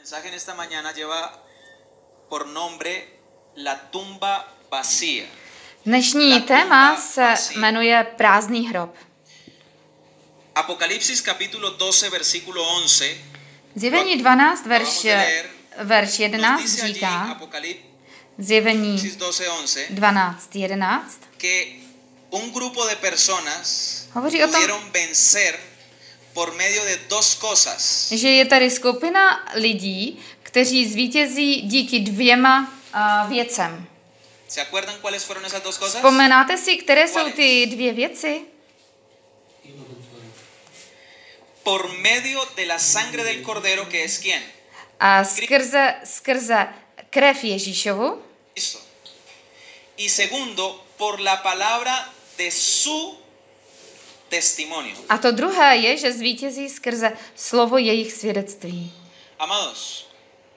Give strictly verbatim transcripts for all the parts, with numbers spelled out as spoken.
mensaje en esta mañana lleva por nombre La tumba vacía. Dnešní téma se jmenuje Prázdný hrob. Apocalipsis capítulo doce versículo once. Zjevení dvanáct, verš, verš jedenáct říká, Zjevení dvanáct, jedenáct, que un grupo de personas hovoří o tom, pudieron vencer por medio de dos cosas. že je tady skupina lidí, kteří zvítězí díky dvěma uh, věcem. ¿Se acuerdan cuáles fueron esas dos cosas? Vzpomínáte si, které jsou ty dvě věci? Por medio de la sangre del cordero, que es quién? A skrze, skrze krev Ježíšovu. Cristo. Y segundo, por la palabra de su testimonio. A to druhé je, že zvítězí skrze slovo jejich svědectví. Amados,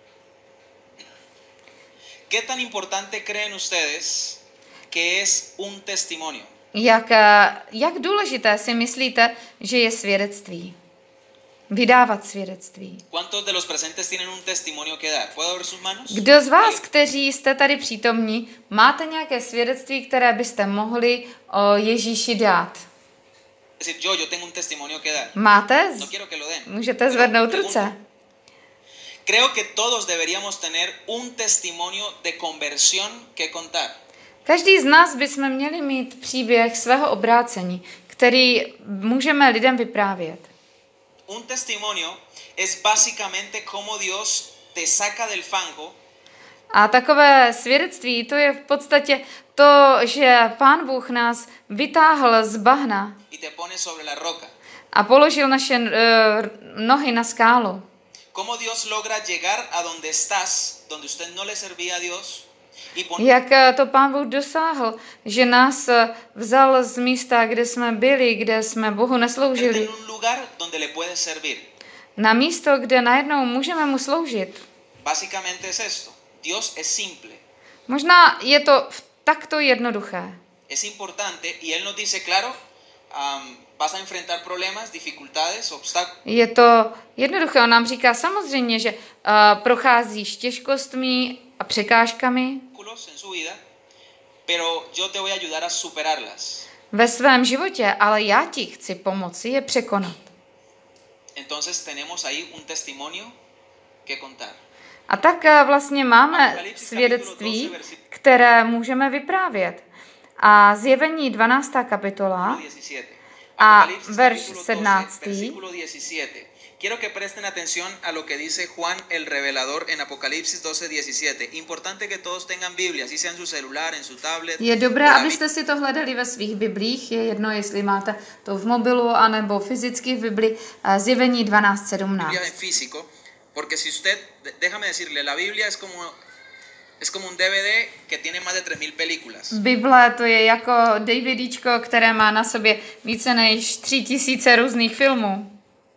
¿qué tan importante creen ustedes que es un testimonio? Jak, jak důležité si myslíte, že je svědectví? Vydávat svědectví. ¿Cuántos de los presentes tienen un testimonio que dar? ¿Puedo ver sus manos? Kdo z vás, kteří jste tady přítomní, máte nějaké svědectví, které byste mohli o Ježíši dát? Es decir, yo, yo tengo un testimonio que dar. Máte? No quiero que lo den. Můžete zvednout ruce. Creo que todos deberíamos tener un testimonio de conversión que contar. Každý z nás bychom měli mít příběh svého obrácení, který můžeme lidem vyprávět. Un testimonio es básicamente cómo Dios te saca del fango. A takové svědectví, to je v podstatě to, že Pán Bůh nás vytáhl z bahna Y te pone sobre la roca. a položil naše uh, nohy na skálu. Cómo Dios logra llegar a donde estás, donde usted no le servía a Dios. Y pon... Jak to Pán Bůh dosáhl, že nás vzal z místa, kde jsme byli, kde jsme Bohu nesloužili, en un lugar donde le puedes servir. na místo, kde najednou můžeme mu sloužit. Básicamente es esto. Dios es simple. Možná je to takto jednoduché. Es importante y Él nos dice, claro, um, vas a enfrentar problemas, dificultades, obstáculos. Je to jednoduché. On nám říká samozřejmě, že uh, procházíš těžkostmi a překážkami en su vida, pero yo te voy a ayudar a superarlas. ve svém životě, ale já ti chci pomoci je překonat. Entonces tenemos ahí un testimonio que contar. A tak uh, vlastně máme svědectví, které můžeme vyprávět. A Zjevení dvanáctá kapitola a verš sedmnáctý. Quiero que presten atención a lo que dice Juan el Revelador en Apocalipsis doce diecisiete. Importante que todos tengan Biblia, así sea en su celular, en su tablet. Je dobré, abyste si to hledali ve svých biblích. Je jedno, jestli máte to v mobilu anebo fyzicky v Bibli. Zjevení dvanáct sedmnáct. Biblia en físico, porque si usted, déjame decirle, la Biblia es como es como un D V D que tiene más de tres mil películas. Bible to je jako DVDčko, které má na sobě více než tři tisíce různých filmů.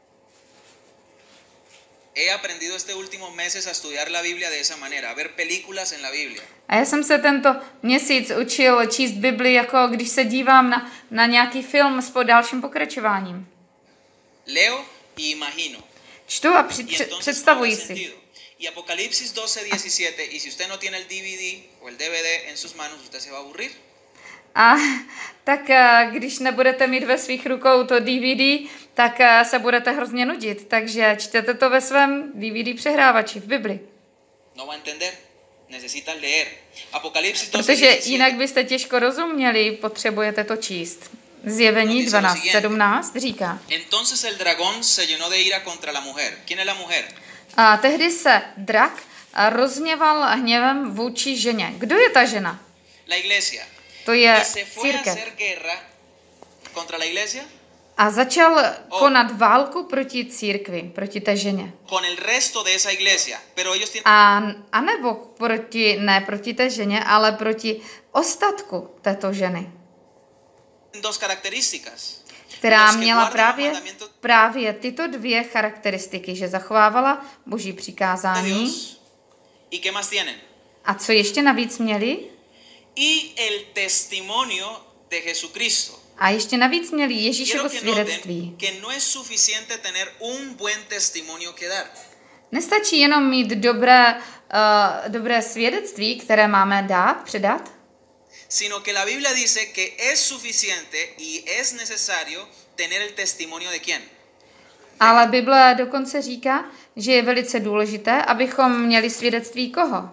He aprendido este último meses a estudiar la Biblia de esa manera, a ver películas en la Biblia. A já jsem se tento měsíc učil číst Bibli, jako když se dívám na, na nějaký film s po dalším pokračováním. Leo y imagino. Čtu a při, před, představuji si. Y Apocalipsis doce diecisiete, y si usted no tiene el D V D o el D V D en sus manos, usted se va a aburrir. A tak když nebudete mít ve svých rukou to D V D, tak se budete hrozně nudit. Takže čtete to ve svém D V D přehrávači v Bibli. No va a entender. Necesitas leer. Apocalipsis doce Protože diecisiete. jinak byste těžko rozuměli, potřebujete to číst. Zjevení dvanáct sedmnáct říká. Entonces el dragón se llenó de ira contra la mujer. ¿Quién es la mujer? A tehdy se drak rozhněval hněvem vůči ženě. Kdo je ta žena? La iglesia. To je Y se fue a církev. hacer guerra contra la iglesia. A začal konat válku proti církvi, proti té ženě. Con el resto de esa iglesia, pero ellos tienen A, a nebo proti, ne proti té ženě, ale proti ostatku této ženy, dos características. která Los que měla guardan los právě, mandamientos právě tyto dvě charakteristiky, že zachovávala boží de přikázání. Dios. ¿Y qué más tienen? A co ještě navíc měli? Y el testimonio de Jesucristo. A ještě navíc měli Ježíšovo Quiero que noten svědectví. que no es suficiente tener un buen testimonio que dar. Nestačí jenom mít dobré, uh, dobré svědectví, které máme dát, předat, sino que la Biblia dice que es suficiente y es necesario tener el testimonio de quién. ale Bible dokonce říká, že je velice důležité, abychom měli svědectví koho?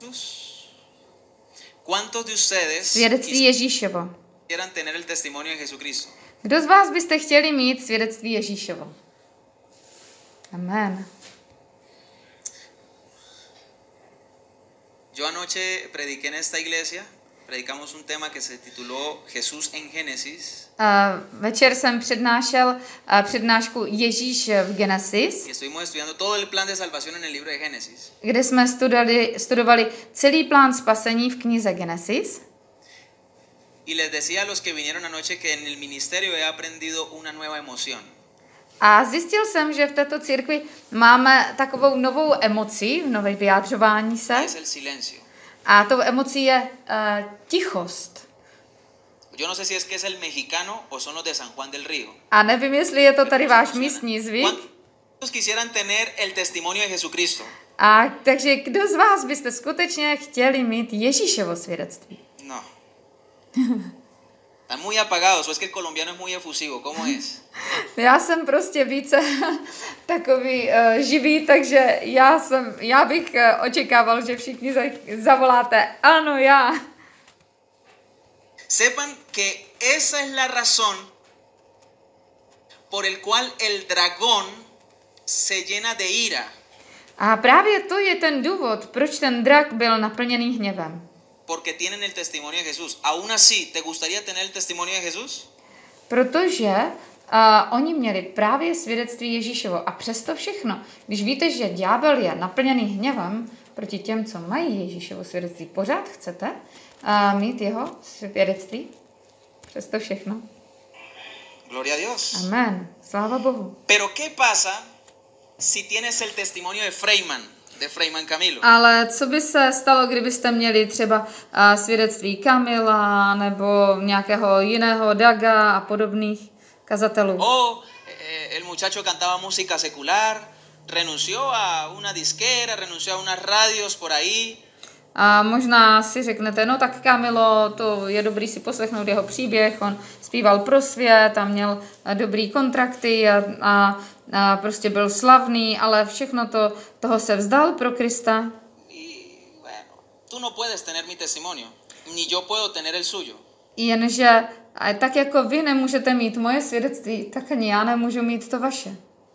¿Cuántos de ustedes Svědectví Ježíšovo. quisieran tener el testimonio de Jesucristo? Kdo z vás byste chtěli mít svědectví Ježíšovo? Amen. Yo anoche prediqué en esta iglesia, predicamos un tema que se tituló Jesús en Génesis. Uh, večer jsem přednášel uh, přednášku Ježíš v Genesis, Y estuvimos estudiando todo el plan de salvación en el libro de Génesis. kde jsme studali, studovali celý plán spasení v knize Genesis. Y les decía a los que vinieron anoche que en el ministerio he aprendido una nueva emoción. A zjistil jsem, že v této církvi máme takovou novou emoci, nové vyjádřování Y se. es el silencio. A tou emocí je uh, tichost. Yo no sé si es que es el mexicano o son los de San Juan del Río. A nevím, jestli je to tady váš místní zvyk. ¿Cuántos quisieran tener el testimonio de Jesucristo? A takže kdo z vás byste skutečně chtěli mít Ježíšovo svědectví? No. Están muy apagados, o es que el colombiano es muy efusivo, ¿cómo es? Já jsem prostě více takový uh, živý, takže já, jsem, já bych uh, očekával, že všichni za, zavoláte ano, já. Sepan que esa es la razón por el cual el dragón se llena de ira. A právě to je ten důvod, proč ten drak byl naplněný hněvem. Porque tienen el testimonio de Jesús. Aún así, ¿te gustaría tener el testimonio de Jesús? Protože uh, oni měli právě svědectví Ježíšovo. A přesto všechno, když víte, že ďábel je naplněný hněvem proti těm, co mají Ježíšovo svědectví, pořád chcete uh, mít jeho svědectví? Přesto všechno. Gloria a Dios. Amen. Sláva Bohu. Pero ¿qué pasa si tienes el testimonio de Freyman, de Freyman Camilo? Ale co by se stalo, kdybyste měli třeba uh, svědectví Kamila nebo nějakého jiného Daga a podobných kazatelů? O eh, el muchacho cantaba música secular, renunció a una disquera, renunció a unas radios por ahí. A možná si řeknete, no tak Kamilo, to je dobrý si poslechnout jeho příběh, on zpíval pro svět a měl dobrý kontrakty a, a, a prostě byl slavný, ale všechno to, toho se vzdal pro Krista. Y bueno, tú no puedes tener mi testimonio, ni yo puedo tener el suyo. Jenže a tak jako vy nemůžete mít moje svědectví, tak ani já nemůžu mít to vaše.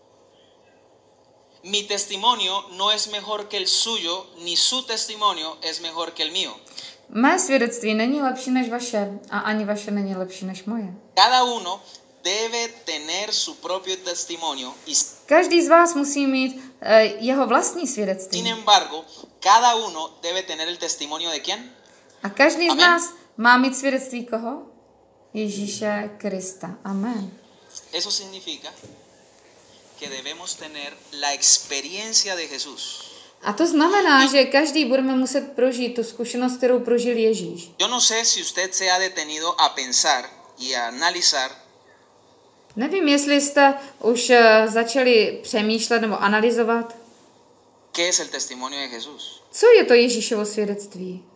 Mi testimonio no es mejor que el suyo, ni su testimonio es mejor que el mío. Mé svědectví není lepší než vaše a ani vaše není lepší než moje. Cada uno debe tener su propio testimonio y Každý z vás musí mít uh, jeho vlastní sin svědectví. embargo, cada uno debe tener el testimonio de quién? A každý z Amen. nás má mít svědectví koho? Ježíše Krista. Amen. Eso significa que debemos tener la experiencia de Jesús. A to znamená, že každý budeme muset prožít tu zkušenost, kterou prožil Ježíš. Yo no sé si usted se ha detenido a pensar y a analizar Nevím, jestli jste už uh, začali přemýšlet nebo analyzovat, qué es el testimonio de Jesús. co je to Ježíšovo svědectví.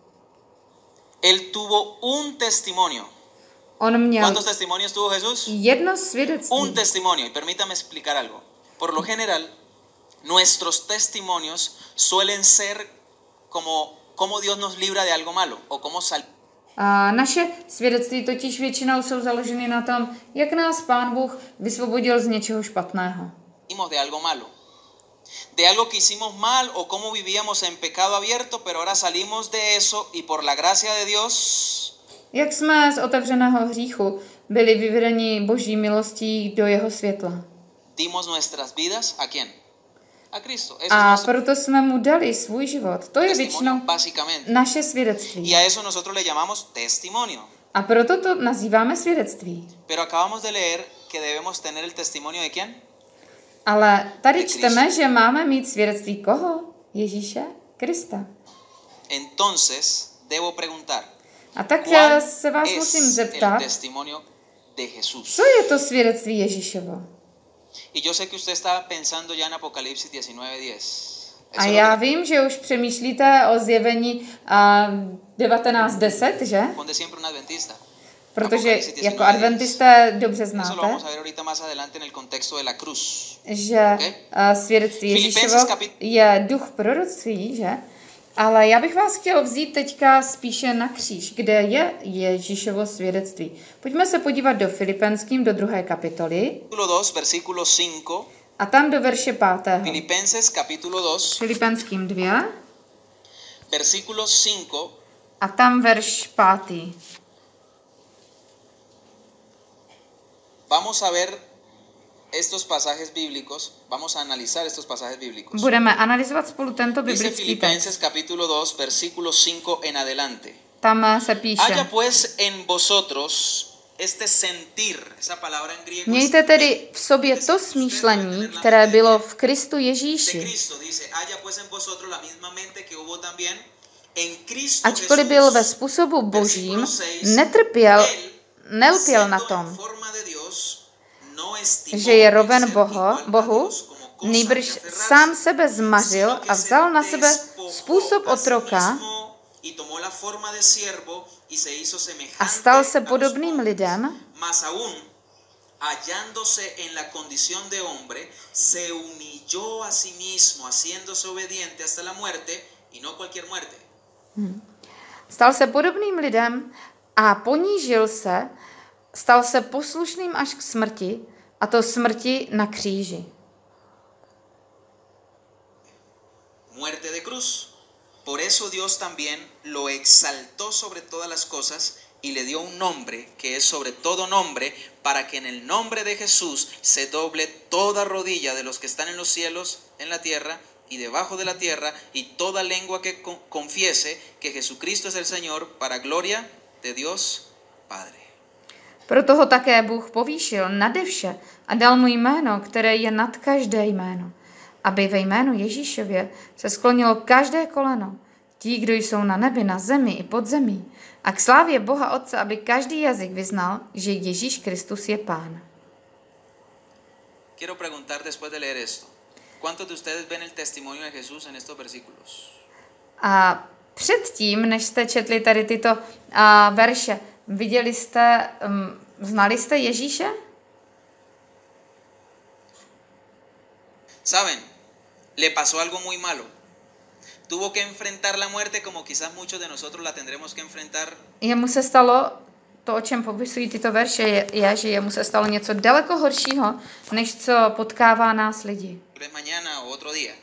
Él tuvo un testimonio. On měl ¿Cuántos testimonios tuvo Jesús? jedno svědectví. Un testimonio. Y permítame explicar algo. Por lo general, nuestros testimonios suelen ser como cómo Dios nos libra de algo malo o cómo sal. A naše svědectví totiž většinou jsou založeny na tom, jak nás Pán Bůh vysvobodil z něčeho špatného. de algo malo. De algo que hicimos mal o cómo vivíamos en pecado abierto, pero ahora salimos de eso y por la gracia de Dios Jak jsme z otevřeného hříchu byli vyvedeni Boží milostí do jeho světla. dimos nuestras vidas a quién? A Cristo. Eso es A nuestro proto jsme mu dali svůj život. To je testimonio, většinou básicamente. naše Y svědectví. a eso nosotros le llamamos testimonio. A proto to nazýváme svědectví. Pero acabamos de leer que debemos tener el testimonio de quién? Ale tady De čteme, Cristo. že máme mít svědectví koho? Ježíše Krista. Entonces, debo preguntar, A tak ¿cuál já se vás musím es el zeptat, testimonio de Jesús? co je to svědectví Ježíšovo? Y yo sé que usted está pensando ya en Apocalipsis diecinueve diez. A já vím, že už přemýšlíte o zjevení uh, devatenáct deset, že? Ponte siempre un adventista. Protože jako adventisté dobře Eso lo znáte, vamos a ver ahorita más adelante en el contexto de la cruz. že uh, svědectví Filipenses Ježíšovo kapit- je duch proroctví, že? Ale já bych vás chtěl vzít teďka spíše na kříž, kde je Ježíšovo svědectví. Pojďme se podívat do Filipenským, do druhé kapitoly. Capítulo dos, versículo cinco. A tam do verše pátého. Filipenses capítulo dos, Filipenským dva versículo cinco. a tam verš pátý. Vamos a ver estos pasajes bíblicos, vamos a analizar estos pasajes bíblicos. Budeme analyzovat spolu tento Dice biblický text. Filipenses capítulo dos, versículo cinco en adelante. Tam se píše: Haya pues en vosotros este sentir, esa palabra en griego es Mějte tedy v sobě to smýšlení, které bylo v Kristu de Ježíši. Cristo, dice, haya pues en vosotros la misma mente que hubo también en Cristo Ačkoliv Jesús. byl ve způsobu božím, netrpěl, nelpěl na tom, že je roven Bohu, Bohu, nýbrž sám sebe zmařil a vzal na sebe způsob otroka a stal se podobným lidem, hallándose en la condición de hombre, se humilló a sí mismo, haciéndose obediente hasta la muerte, y no cualquier muerte. Stal se podobným lidem a ponížil se, stal se poslušným až k smrti, a to smrti na kříži. Muerte de cruz. Por eso Dios también lo exaltó sobre todas las cosas y le dio un nombre que es sobre todo nombre, para que en el nombre de Jesús se doble toda rodilla de los que están en los cielos, en la tierra y debajo de la tierra, y toda lengua que confiese que Jesucristo es el Señor, para gloria de Dios Padre. Proto ho také Bůh povýšil nade vše a dal mu jméno, které je nad každé jméno, aby ve jménu Ježíšově se sklonilo každé koleno, ti, kdo jsou na nebi, na zemi i pod zemí, a k slávě Boha Otce, aby každý jazyk vyznal, že Ježíš Kristus je Pán. Quiero preguntar después de leer esto, ¿cuántos de ustedes ven el testimonio de Jesús en estos versículos? A předtím, než jste četli tady tyto a, verše, viděli jste, um, znali jste Ježíše? Saben, le pasó algo muy malo. Tuvo que enfrentar la muerte como quizás muchos de nosotros la tendremos que enfrentar. Jemu se stalo, to, o čem popisují tyto verše, je, je, že jemu se stalo něco daleko horšího, než co potkává nás lidi. Mañana o otro día.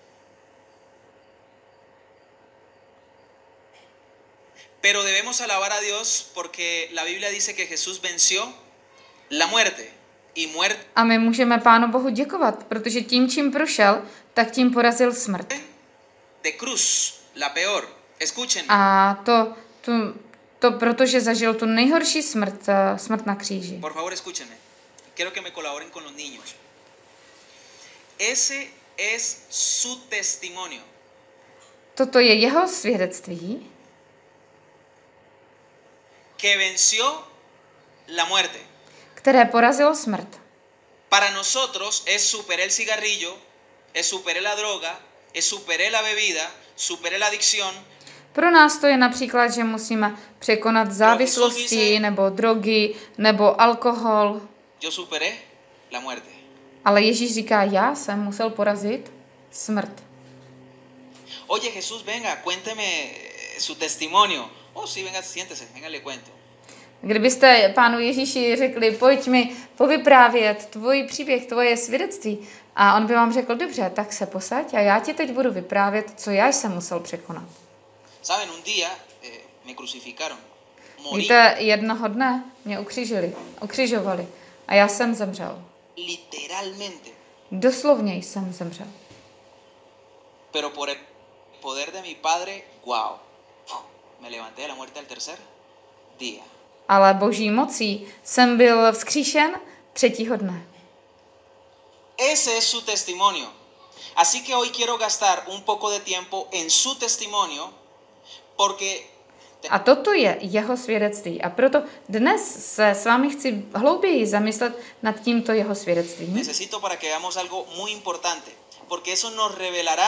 Pero debemos alabar a Dios porque la Biblia dice que Jesús venció la muerte y muerte. A my můžeme Pánu Bohu děkovat, protože tím, čím prošel, tak tím porazil smrt. De cruz, la peor. Escuchen. A to, to, to protože zažil tu nejhorší smrt, smrt na kříži. Por favor, escúchenme. Quiero que me colaboren con los niños. Ese es su testimonio. Toto je jeho svědectví, que venció la muerte. Které porazilo smrt. Para nosotros es superé el cigarrillo, es superé la droga, es superé la bebida, superé la adicción. Pro nás to je například, že musíme překonat závislosti, nebo drogy, nebo alkohol. Yo superé la muerte. Ale Ježíš říká, já jsem musel porazit smrt. Oye, Jesús, venga, cuénteme su testimonio. Oh, sí, venga, siéntese, venga, le cuento. Kdybyste Pánu Ježíši řekli, pojď mi povyprávět tvůj příběh, tvoje svědectví, a on by vám řekl, dobře, tak se posaď a já ti teď budu vyprávět, co já jsem musel překonat. Saben, un día eh, me crucificaron. Morí. Víte, jednoho dne mě ukřižili, ukřižovali a já jsem zemřel. Literalmente. Doslovně jsem zemřel. Pero por el poder de mi padre, wow, me levanté de la muerte al tercer día. Ale boží mocí jsem byl vzkříšen třetího dne. Ese es su testimonio. Así que hoy quiero gastar un poco de tiempo en su testimonio, porque... A toto je jeho svědectví. A proto dnes se s vámi chci hlouběji zamyslet nad tímto jeho svědectvím. Necesito para que veamos algo muy importante, porque eso nos revelará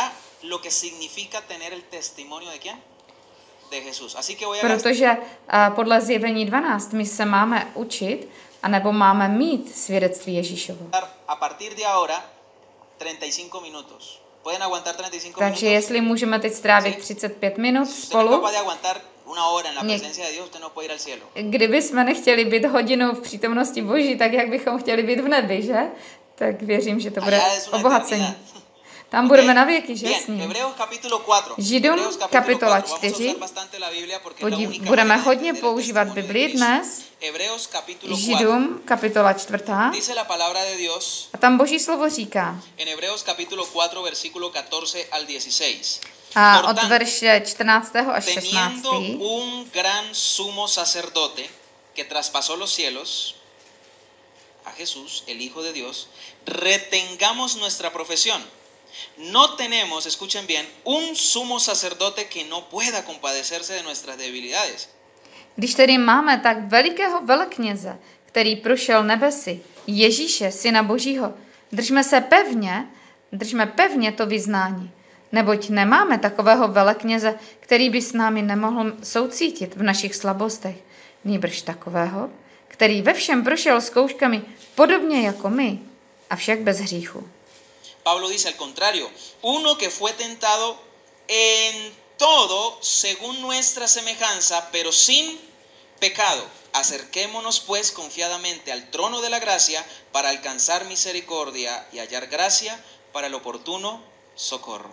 lo que significa tener el testimonio de quién? De Jesús. Así que voy a gastar Protože uh, podle Zjevení dvanáct my se máme učit, anebo máme mít svědectví Ježíšovo. a partir de ahora treinta y cinco minutos. ¿Pueden aguantar treinta y cinco Takže minutos? jestli můžeme teď strávit třicet pět minut Si usted no es spolu, capaz de aguantar una hora en la Něk- presencia de Dios, usted no puede ir al cielo. kdyby jsme nechtěli být hodinu v přítomnosti Boží, tak jak bychom chtěli být v nebi, že? Tak věřím, že to bude Allá es una obohacení. eternidad. Tam Ok. budeme na věky, že s Bien, ním. Hebreos capítulo cuatro. Židům Hebreos capítulo kapitola cuatro. Vamos a čtyři. usar bastante la Biblia porque es la Podí- única budeme manera de hodně entender el používat testimonio de Biblii Cristo. dnes. Hebreos capítulo cuatro. Židům kapitola čtvrtá. Dice la palabra de Dios A tam Boží slovo říká, en Hebreos capítulo cuatro versículo catorce al dieciséis. a Por od tanto, verše čtrnáctého až teniendo šestnáctého. un gran sumo sacerdote que traspasó los cielos, a Jesús, el Hijo de Dios, retengamos nuestra profesión. No tenemos, escuchen bien, un sumo sacerdote que no pueda compadecerse de nuestras debilidades. Když tedy máme tak velikého velekněze, který prošel nebesy, Ježíše, Syna Božího, držme se pevně, držme pevně to vyznání. Neboť nemáme takového velekněze, který by s námi nemohl soucítit v našich slabostech. Nýbrž takového, který ve všem prošel zkouškami podobně jako my, avšak bez hříchu. Pablo dice al contrario, uno que fue tentado en todo según nuestra semejanza, pero sin pecado. Acerquémonos pues confiadamente al trono de la gracia para alcanzar misericordia y hallar gracia para el oportuno socorro.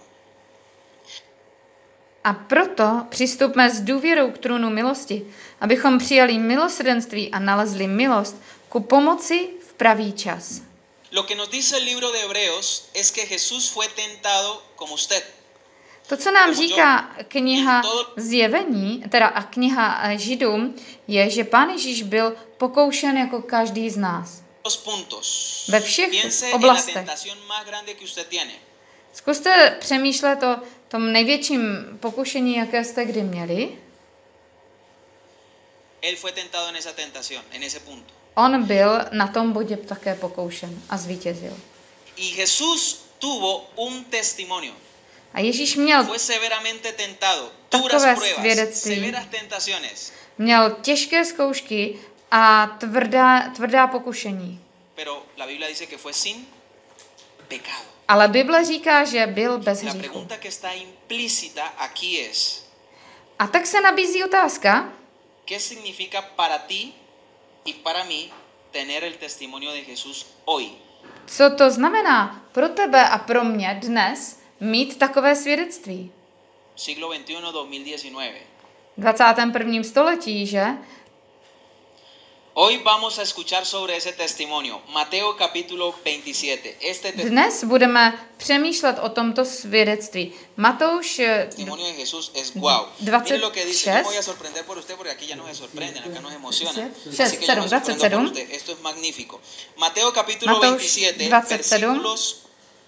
A proto přistupme s důvěrou k trůnu milosti, abychom přijali milosrdenství a nalezli milost ku pomoci v pravý čas. Lo que nos dice el libro de Hebreos es que Jesús fue tentado como usted. To, co nám říká kniha Zjevení, teda a kniha Židům, je, že Pán Ježíš byl pokoušen jako každý z nás. Dos puntos. Ve všech Piense en la oblastech. tentación más grande que usted tiene. Zkuste přemýšlet o tom největším pokušení, jaké jste kdy měli. Él fue tentado en esa tentación, en ese punto. On byl na tom bodě také pokoušen a zvítězil. Y Jesús tuvo un testimonio. A Ježíš měl, Fue severamente tentado, Takové duras pruebas, svědectví. severas tentaciones. měl těžké zkoušky a tvrdá, tvrdá pokušení. Pero la Biblia dice que fue sin pecado. Ale Bible říká, že byl bez La hříchu. pregunta que está implícita aquí es, A tak se nabízí otázka, ¿qué significa para ti y para mí tener el testimonio de Jesús hoy? co to znamená pro tebe a pro mě dnes mít takové svědectví. Siglo veintiuno, dos mil diecinueve. V dvacátém prvním století, že? Hoy vamos a escuchar sobre ese testimonio. Mateo capítulo veintisiete. Este te- Dnes budeme přemýšlet o tomto svědectví. Matouš eh, testimonio de Jesús es guau. dvacet Mire lo que dice. Yo me voy a šest. sorprender por usted porque aquí ya no se sorprenden, acá nos emociona. šest, Así que yo me sedm, sorprendo dvacet por sedm. usted. Esto es magnífico. Mateo capítulo Matouš veintisiete, dvacet sedm. versículos.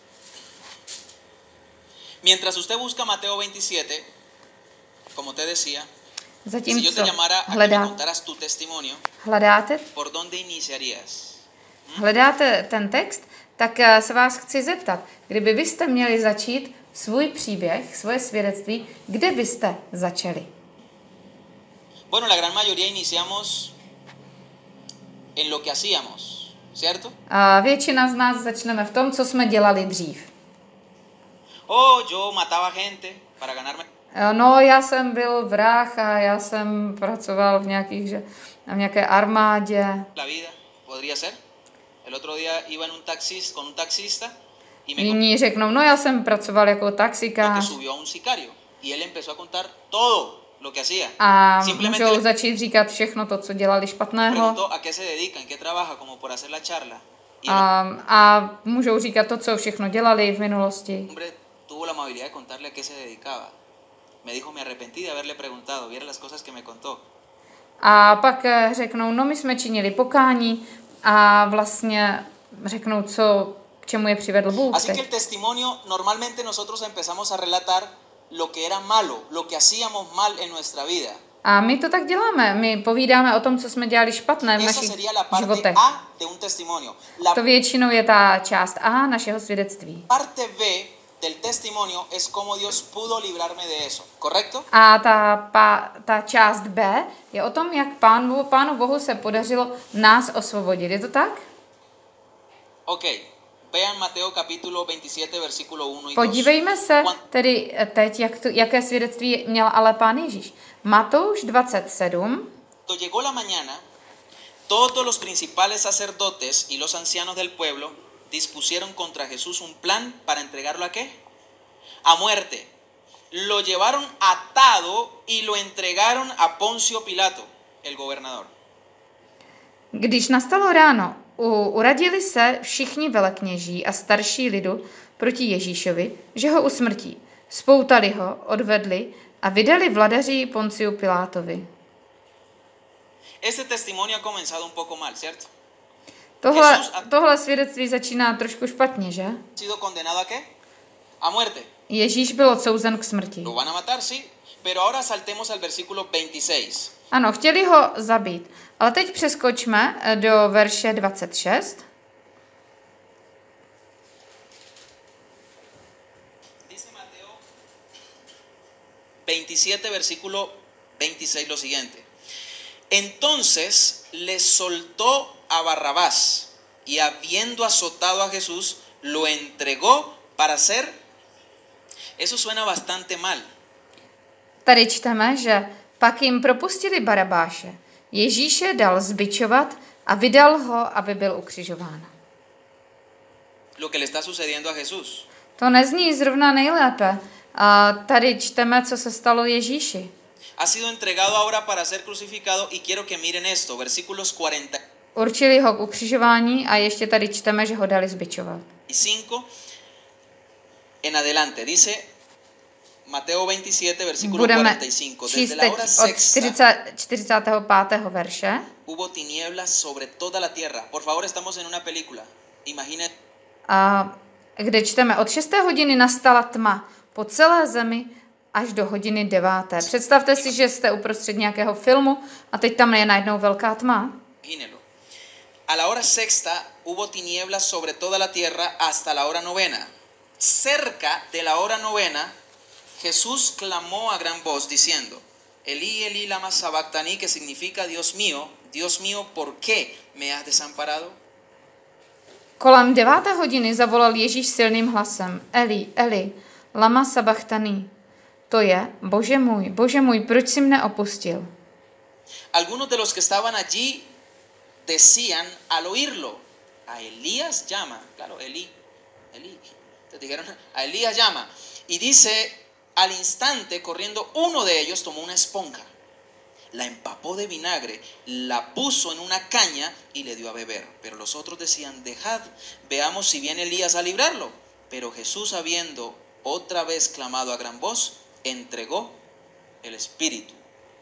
Mientras usted busca Mateo veintisiete, como te decía, si yo te Zatímco llamara a que me hledá, contaras tu testimonio, hledáte, ¿por dónde iniciarías? hledáte ten text, tak eh, se vás chci zeptat, kdyby vy jste měli začít svůj příběh, svoje svědectví, kde byste začali? Bueno, la gran mayoría iniciamos en lo que hacíamos, ¿cierto? A většina z nás začneme v tom, co jsme dělali dřív. Oh, yo mataba gente para ganarme Eh, No, já jsem byl vrah a já jsem pracoval v, nějakých, že, v nějaké armádě. la vida, podría ser. El otro día iba en un taxis con un taxista y me contó Jiní řeknou, no já jsem pracoval jako que taxikář. subió a un sicario y él empezó a contar todo lo que hacía. A Simplemente můžou le začít říkat všechno to, co dělali špatného. preguntó a qué se dedica, en qué trabaja, como por hacer la charla. Y el A, a můžou říkat to, co všechno dělali v minulosti. hombre tuvo la amabilidad de contarle a qué se dedicaba. Me dijo, me arrepentí de haberle preguntado, viera las cosas que me contó. A pak eh, řeknou, no my jsme činili pokání a vlastně řeknou, co, k čemu je přivedl Bůh Así que el teď. testimonio, normalmente nosotros empezamos a relatar lo que era malo, lo que hacíamos mal en nuestra vida. A my to tak děláme. My povídáme o tom, co jsme dělali špatné v Esa našich sería la parte životech. A de un testimonio. La To většinou je ta část A našeho svědectví. parte B del testimonio es cómo Dios pudo librarme de eso, ¿correcto? A ta, pa, ta část B je o tom, jak pánu, pánu Bohu se podařilo nás osvobodit. Je to tak? Ok, vean Mateo capítulo veintisiete, versículo uno y dos. Podívejme se Juan- tedy teď, jak to, jaké svědectví měl ale pán Ježíš. Matouš dvacet sedm. Cuando llegó la mañana, todos los principales sacerdotes y los ancianos del pueblo dispusieron contra Jesús un plan para entregarlo a qué? A muerte. Lo llevaron atado y lo entregaron a Poncio Pilato, el gobernador. Když nastalo ráno, u, uradili se všichni velekněží a starší lidu proti Ježíšovi, že ho usmrtí. Spoutali ho, odvedli a vydali vladaři Ponciu Pilátovi. Este testimonio ha comenzado un poco mal, ¿cierto? Tohle, Jesús a- tohle svědectví začíná trošku špatně, že? ¿Ha sido condenado a qué? A muerte. Ježíš byl odsouzen k smrti. Lo van a matar, sí. Pero ahora saltemos al versículo veintiséis. Ano, chtěli ho zabít. Ale teď přeskočme do verše dvacet šest. Dice Mateo veintisiete, versículo veintiséis lo siguiente. Entonces le soltó a Barrabás y habiendo azotado a Jesús, lo entregó para ser... Eso suena bastante mal. Tady čteme, že pak jim propustili Barabáše. Ježíše dal zbičovat a vydal ho, aby byl ukřižován. Lo que le está sucediendo a Jesús. To nezní zrovna nejlépe. A tady čteme, co se stalo Ježíši. Ha sido entregado ahora para ser crucificado y quiero que miren esto, versículos cuarenta Určili ho k ukřižování a ještě tady čteme, že ho dali zbičovat. y cinco en adelante. Dice Mateo veintisiete, versículo Budeme cuarenta y cinco. číst Desde la teď hora od sexta čtyřicátého čtyřicátého pátého verše. hubo tinieblas sobre toda la tierra. Por favor, estamos en una película. Imaginen A kde čteme, od šesté hodiny nastala tma po celé zemi až do hodiny deváté. Představte si, že jste uprostřed nějakého filmu a teď tam je najednou velká tma. Imagínenlo. A la hora sexta hubo tinieblas sobre toda la tierra hasta la hora novena. Cerca de la hora novena, Jesús clamó a gran voz diciendo, Elí, Elí, lama sabactani, que significa Dios mío, Dios mío, ¿por qué me has desamparado? Kolem deváté hodiny zavolal Ježíš silným hlasem. Eli, Eli, lama sabachthani. To je, Bože můj, Bože můj, proč jsi mne opustil? Algunos de los que estaban allí decían al oírlo, a Elías llama, claro, Elí, Elí, te dijeron, a Elías llama. Y dice, al instante, corriendo, uno de ellos tomó una esponja, la empapó de vinagre, la puso en una caña y le dio a beber. Pero los otros decían, dejad, veamos si viene Elías a librarlo. Pero Jesús, habiendo otra vez clamado a gran voz, entregó el espíritu.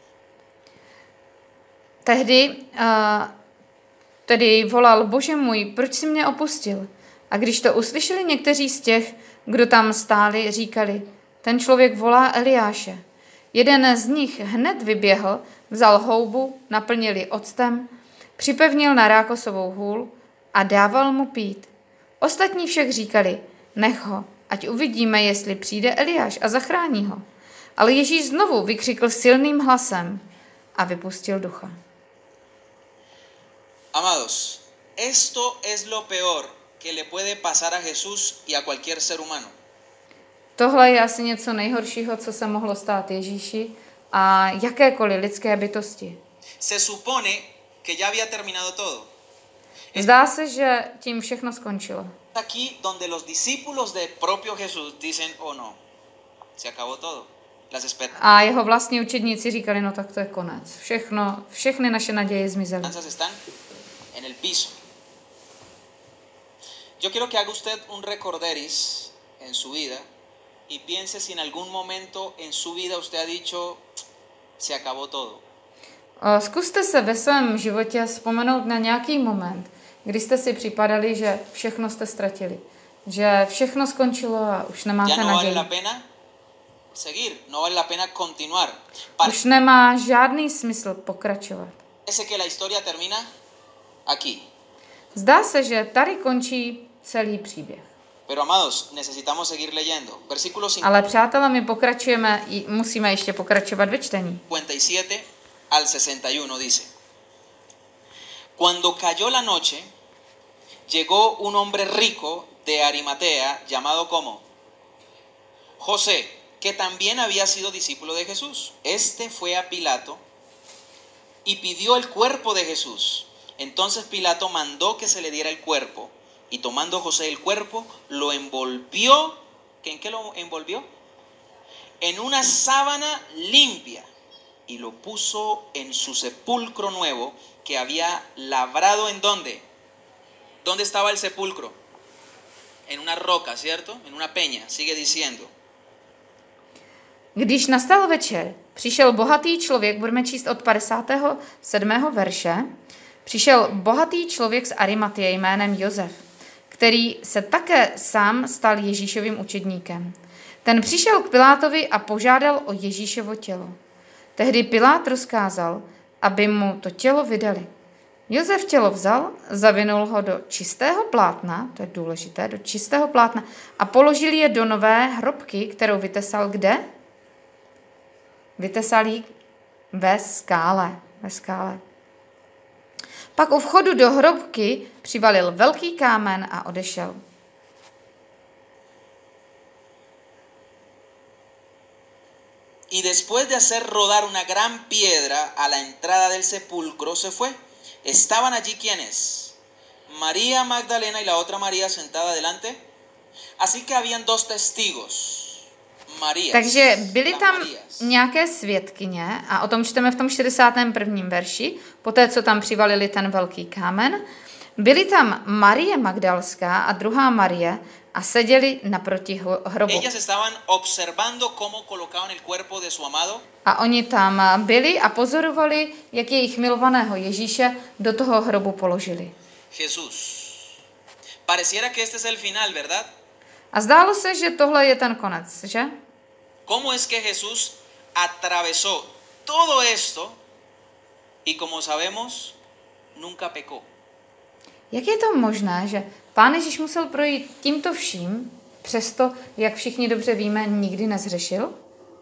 Tehdy uh, tedy volal, Bože můj, proč jsi mě opustil? A když to uslyšeli někteří z těch, kdo tam stáli, říkali, ten člověk volá Eliáše. Jeden z nich hned vyběhl, vzal houbu, naplnil ji octem, připevnil na rákosovou hůl a dával mu pít. Ostatní však říkali, nech ho, ať uvidíme, jestli přijde Eliáš a zachrání ho. Ale Ježíš znovu vykřikl silným hlasem a vypustil ducha. Amados, esto es lo peor que le puede pasar a Jesús y a cualquier ser humano. Tohle je asi něco nejhoršího, co se mohlo stát Ježíši a jakékoliv lidské bytosti. Se supone que ya había terminado todo. Zdá se, že tím všechno skončilo. Aquí donde los discípulos del propio Jesús dicen, oh no, se acabó todo. Las A jeho vlastní učedníci říkali, no tak to je konec. Všechno, všechny naše naděje zmizely. esperanzas están en el piso. Yo quiero que haga usted un recorderis en su vida y piense si en algún momento en su vida usted ha dicho, se acabó todo. O, Zkuste se ve svém životě vzpomenout na nějaký moment, kdy jste si připadali, že všechno jste ztratili. Že všechno skončilo a už nemáte Ya no vale naději. la pena seguir, no vale la pena continuar. Parece Už nemá žádný smysl pokračovat. que la historia termina aquí. Zdá se, že tady končí celý příběh. Pero amados, necesitamos seguir leyendo. Versículo Ale přátelé, my pokračujeme, i- musíme ještě pokračovat ve čtení. cincuenta y siete al sesenta y uno dice: Cuando cayó la noche, llegó un hombre rico de Arimatea llamado como José, que también había sido discípulo de Jesús. Este fue a Pilato y pidió el cuerpo de Jesús. Entonces Pilato mandó que se le diera el cuerpo, y tomando José el cuerpo, lo envolvió. ¿En qué lo envolvió? En una sábana limpia, y lo puso en su sepulcro nuevo que había labrado. ¿En dónde? ¿Dónde estaba el sepulcro? En una roca, ¿cierto? En una peña, sigue diciendo. Když nastal večer, přišel bohatý člověk, budeme číst od padesátého sedmého verše, přišel bohatý člověk z Arimatie jménem Josef, který se také sám stal Ježíšovým učedníkem. Ten přišel k Pilátovi a požádal o Ježíšovo tělo. Tehdy Pilát rozkázal, aby mu to tělo vydali. Josef tělo vzal, zavinul ho do čistého plátna, to je důležité, do čistého plátna, a položil je do nové hrobky, kterou vytesal kde? Vytesal ji ve skále. Ve skále. Pak u vchodu do hrobky přivalil velký kámen a odešel. Y después de hacer rodar una gran piedra a la entrada del sepulcro, se fue. Estaban allí quienes, María Magdalena y la otra María sentada delante. Así que habían dos testigos. Marías, Takže byly las tam Marías. nějaké svědkyně a o tom čteme v tom šedesátém prvním verši, poté co tam přivalili ten velký kámen. Byly tam Marie Magdalská a druhá Marie a seděli naproti ho- hrobu. Ellas estaban observando cómo colocaban el cuerpo de su amado. A oni tam byli a pozorovali, jak jejich milovaného Ježíše do toho hrobu položili. Jesús. Pareciera que este es el final, ¿verdad? A zdálo se, že tohle je ten konec, že? ¿Cómo es que Jesús atravesó todo esto y, como sabemos, nunca pecó? Jak je to možné, že Pán Ježíš musel projít tímto vším, přesto, jak všichni dobře víme, nikdy nezřešil?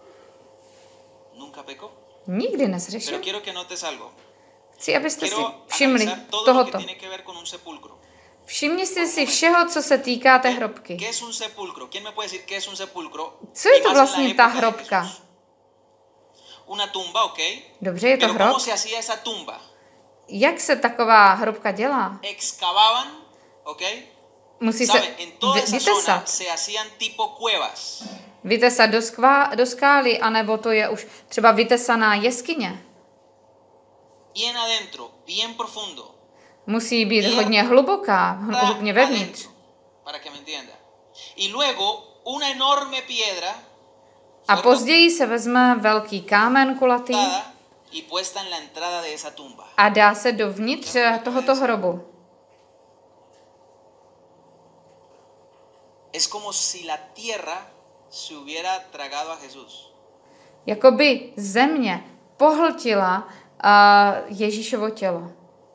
Nunca pecó. Nikdy Pero nezřešil. quiero que notes algo. Chci, abyste si Quiero všimli analizar todo lo que tohoto. tiene que ver con un sepulcro. Všimni si si všeho, co se týká té hrobky. ¿Qué es un sepulcro? ¿Quién me puede decir qué es un sepulcro? Co je Y to más en la vlastně ta época de hrobka? Jesús. Una tumba, ¿ok? Dobře, je to Pero ¿cómo hrob. se hacía esa tumba? Jak se taková hrobka dělá? Excavaban, ¿ok? Musí se ¿Sabe? En toda vy- esa zona vytesat. se hacían tipo cuevas. Vytesat do, skvá, do skály, anebo to je už třeba vytesaná jeskyně. Bien adentro, bien profundo. Musí být Je- hodně hluboká, hodně vevnitř. Adentro, para que me entienda. Y luego una enorme piedra A fue později se vezme velký kámen kulatý cortada y puesta en la entrada de esa tumba. a dá se dovnitř tohoto hrobu. Es como si la tierra se hubiera tragado a Jesús. Jakoby země pohltila uh, Ježíšovo tělo.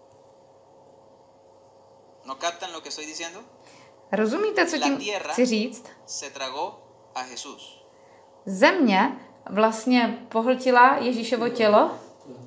¿No captan lo que estoy diciendo? Rozumíte, co La tím tierra chci říct? se tragó a Jesús. Země vlastně pohltila Ježíšovo tělo.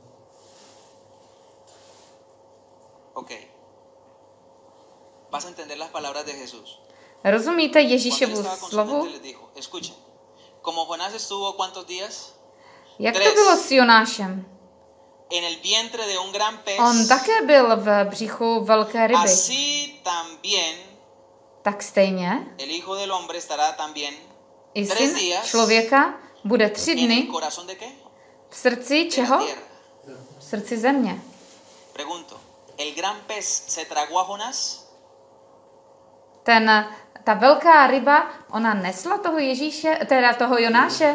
Ok. Vas a entender las palabras de Jesús. Rozumíte Cuando él Ježíšovu estaba con su slovu? gente les dijo, escuchen, como Jonás estuvo ¿cuántos días? Jak to Tres. bylo s Jonášem? En el vientre de un gran pez. On také byl v břichu velké ryby. Así también Tak stejně el Hijo del Hombre estará también i tres syn días člověka bude tři en el dny corazón de qué? v srdci De la čeho? tierra. V srdci země. Pregunto, ¿el gran pez se tragó a Jonás? Ten, ta velká ryba, ona nesla toho Ježíše, teda toho Jonáše?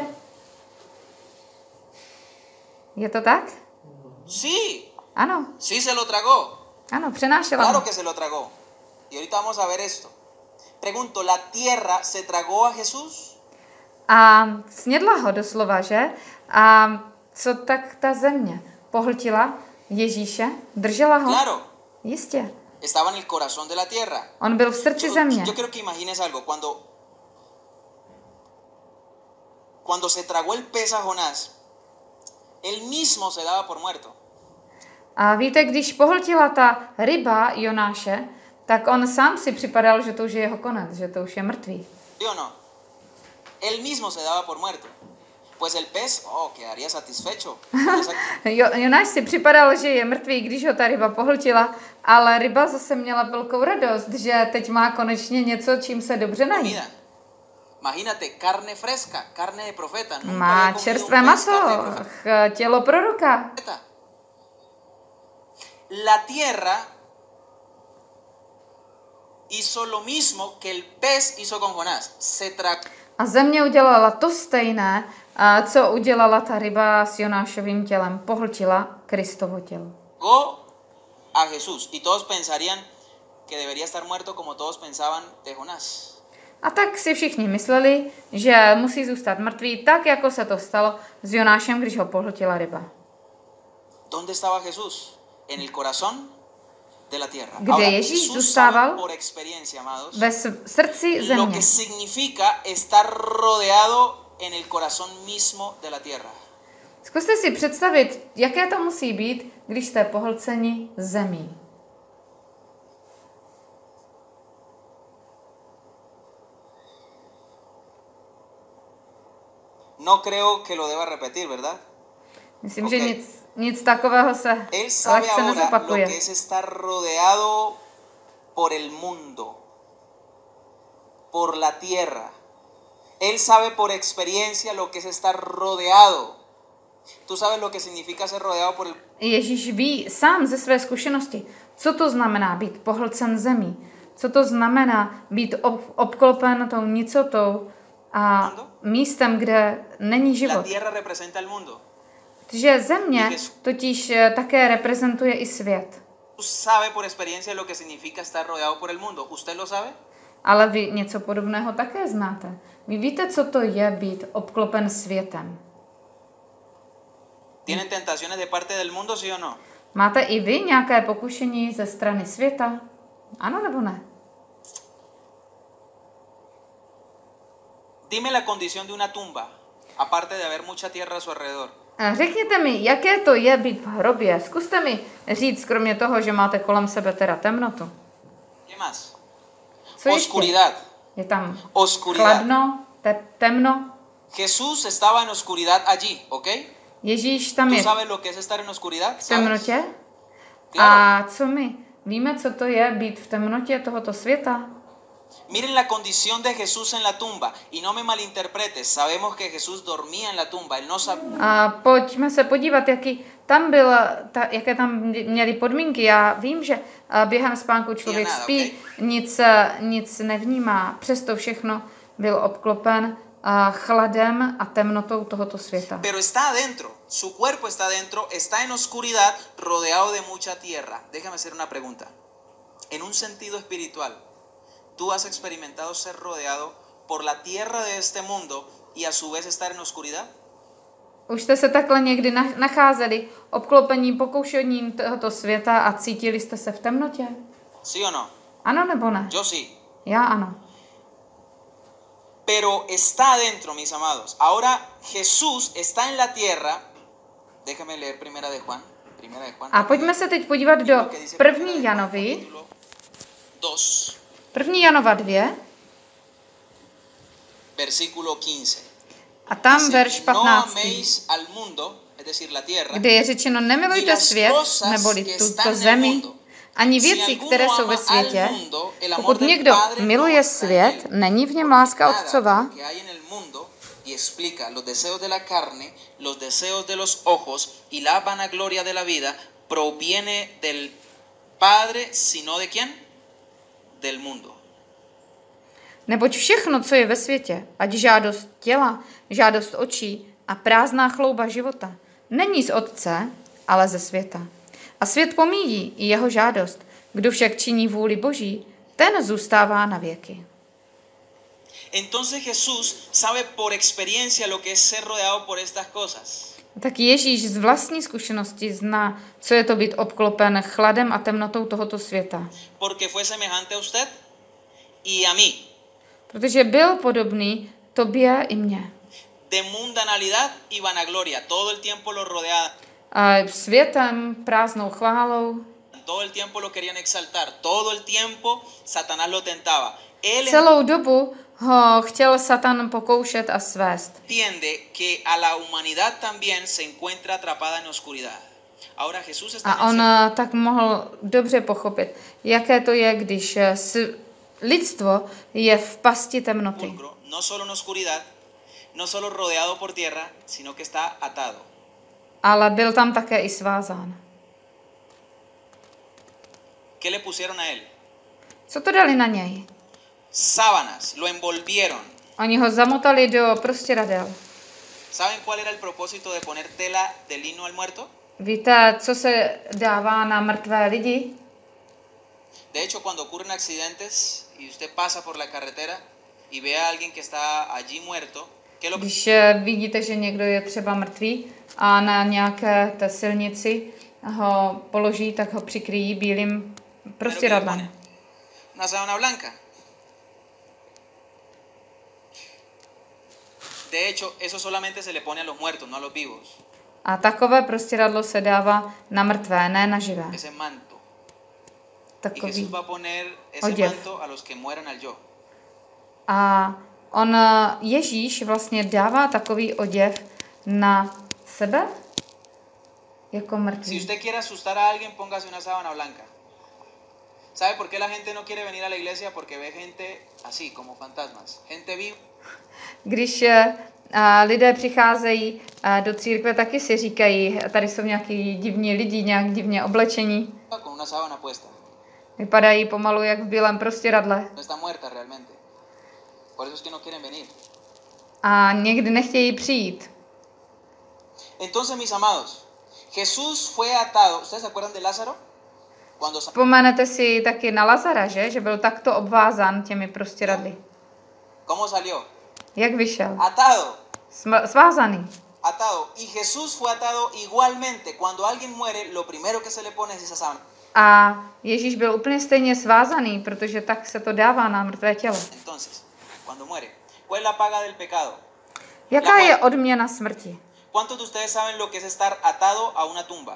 Je to tak? Sí, Ano, sí se lo tragó. ano, přenášela Claro ho. que se lo tragó. Y ahorita vamos a ver esto. Pregunto, ¿la tierra se tragó a Jesús? A snědla ho doslova, že? A co tak ta země? Pohltila Ježíše? Držela ho? Claro. Jistě. Estaba en el corazón de la tierra. On byl v srdci Yo, země. yo quiero que imagines algo. Cuando, cuando se tragó el pez a Jonás, él mismo se daba por muerto. A víte, když pohltila ta ryba Jonáše, tak on sám si připadal, že to už je jeho konec, že to už je mrtvý. ¿Sí o no? Él mismo se daba por muerto. Pues el pez, oh, quedaría satisfecho. Jo, Jonáš si připadal, že je mrtvý, když ho ta ryba pohltila, ale ryba zase měla velkou radost, že teď má konečně něco, čím se dobře nají. Imagínate, carne fresca, carne de profeta. Nunca Má había comido čerstvé un pez, maso, carne de profeta. ch- tělo proroka. La tierra hizo lo mismo que el pez hizo con Jonás. Se tragó A země udělala to stejné, a co udělala ta ryba s Jonášovým tělem. Pohltila Kristovo tělo. a Jesús. Y todos pensarían que debería estar muerto como todos pensaban de Jonás. A tak si všichni mysleli, že musí zůstat mrtvý, tak jako se to stalo s Jonášem, když ho pohltila ryba. ¿Dónde estaba Jesús? En el corazón de la tierra. Kde Ahora, Ježíš Jesús zůstával? sabe por experiencia, amados, Ve s- srdci lo země. que significa estar rodeado en el corazón mismo de la tierra. Zkuste si představit, jaké to musí být, když jste pohlceni zemí. No creo que lo deba repetir, ¿verdad? Myslím, Ok. že nic, nic takového se Él sabe lehce ahora lo nezopakuje. que es estar rodeado por el mundo, por la tierra. Él sabe por experiencia lo que es estar rodeado. ¿Tú sabes lo que significa ser rodeado por el Ježíš ví sám ze své zkušenosti, co to znamená být pohlcen zemí, co to znamená být ob- obklopen tou nicotou a místem, kde není La život. tierra representa el mundo. Že země totiž eh, také reprezentuje i svět. Tú sabe por experiencia lo que significa estar rodeado por el mundo. ¿Usted lo sabe? Ale vy něco podobného také znáte. Vy víte, co to je být obklopen světem. ¿Tienen tentaciones de parte del mundo, sí o no? Máte i vy nějaké pokušení ze strany světa? Ano nebo ne? Dime la condición de una tumba, aparte de haber mucha tierra a su alrededor. A řekněte mi, jaké to je být v hrobě. Zkuste mi říct, kromě toho, že máte kolem sebe teda temnotu. ¿Qué más? Co ještě? Oscuridad. Je tam Oscuridad. chladno, te- temno. Jesús estaba en oscuridad allí, ¿ok? Ježíš tam ¿Tú je sabes lo que es estar en oscuridad? v ¿Sabes? temnotě. Claro. A co my? Víme, co to je být v temnotě tohoto světa? Miren la condición de Jesús en la tumba. Y no me malinterpretes, sabemos que Jesús dormía en la tumba. Él no sabía. A pojďme se podívat, jaký tam byl, ta, jaké tam měly podmínky. Já vím, že a, během spánku člověk nada, spí, nic, a, nic nevnímá. Přesto všechno byl obklopen a, chladem a temnotou tohoto světa. Pero está adentro, su cuerpo está adentro, está en oscuridad, rodeado de mucha tierra. Déjame hacer una pregunta. En un sentido espiritual, ¿tú has experimentado ser rodeado por la tierra de este mundo y a su vez estar en oscuridad? Už jste se takhle někdy nach- nacházeli obklopení pokoušením tohoto světa a cítili jste se v temnotě? ¿Sí o no? Ano nebo ne? Yo sí. Já ano. Pero está adentro, mis amados. Ahora Jesús está en la tierra. Déjame leer primera de Juan. Primera de Juan. A pojďme se teď podívat do Lo que dice Primera de první Juan, Janovi. capítulo dos, První Janova dvě versículo quince. a tam Dice, verš no patnáctý, améis al mundo, es decir, la tierra, kde je řečeno, nemilujte svět, neboli tuto zemi, ani věci, které jsou ve světě. Pokud někdo miluje svět, není v něm láska Otcova. que hay en el mundo, y explica los deseos de la carne, los deseos de los ojos y la vanagloria de la vida proviene del Padre, sino de quién? Del mundo. Neboť všechno, co je ve světě, ať žádost těla, žádost očí a prázdná chlouba života, není z Otce, ale ze světa. A svět pomíjí i jeho žádost. Kdo však činí vůli Boží, ten zůstává na věky. Entonces Jesús sabe por experiencia lo que es ser rodeado por estas cosas. Tak Ježíš z vlastní zkušenosti zná, co je to být obklopen chladem a temnotou tohoto světa. Porque fue semejante a usted y a mí. Protože byl podobný tobě i mně. De mundanalidad y vanagloria. Todo el tiempo lo rodeaban. A světem, prázdnou chválou. Todo el tiempo lo querían exaltar. Todo el tiempo Satanás lo tentaba. Él Celou dobu ho chtěl Satan pokoušet a svést. entiende que a la humanidad también se encuentra atrapada en oscuridad. Ahora Jesús está A en el on tak mohl dobře pochopit, jaké to je, když s- lidstvo je v pasti temnoty. sepulcro, no solo en oscuridad, no solo rodeado por tierra, sino que está atado. Ale byl tam také i svázán. ¿Qué le pusieron a él? Co to dali na něj? Sábanas, lo envolvieron. Oni ho zamotali do prostěradel. ¿Saben cuál era el propósito de poner tela de lino al muerto? Víte, co se dává na mrtvé lidi? De hecho, cuando ocurren accidentes y usted pasa por la carretera y ve a alguien que está allí muerto, ¿qué es lo que Když eh, vidíte, že někdo je třeba mrtvý a na nějaké té silnici ho položí, tak ho přikryjí bílým prostěradlem. Una sábana blanca. De hecho, eso solamente se le pone a los muertos, no a los vivos. A takové prostěradlo se dává na mrtvé, ne na živé. Ese manto. Y Takový. Jesús va a poner ese Oděv. manto a los que mueran al yo. A on, eh, Ježíš vlastně dává takový oděv na sebe jako Si mrtvý. usted quiere asustar a alguien, póngase una sábana blanca. ¿Sabe por qué la gente no quiere venir a la iglesia? Porque ve gente así, como fantasmas. Gente viva. Když eh, a lidé přicházejí eh, do církve, taky si říkají, tady jsou nějaký divní lidi, nějak divně oblečení. Con una sábana puesta. Vypadají pomalu jak v bílém prostěradle. No está muerta realmente. Por eso es que no quieren venir. A někdy nechtějí přijít. Entonces, mis amados, Jesús fue atado. ¿Ustedes se acuerdan de Lázaro? Cuando sa- Vzpomenete si taky na Lazara, že? Že byl takto obvázán těmi prostěradly. ¿Cómo salió? Jak vyšel? Atado. Sm- svázaný. Atado. Y Jesús fue atado igualmente. Cuando alguien muere, lo primero que se le pone es esa sábana. A Ježíš byl úplně stejně svázaný, protože tak se to dává na mrtvé tělo. Entonces, cuando muere, ¿cuál es la paga del pecado? Jaká je odměna smrti? ¿Cuántos de ustedes saben lo que es estar atado a una tumba?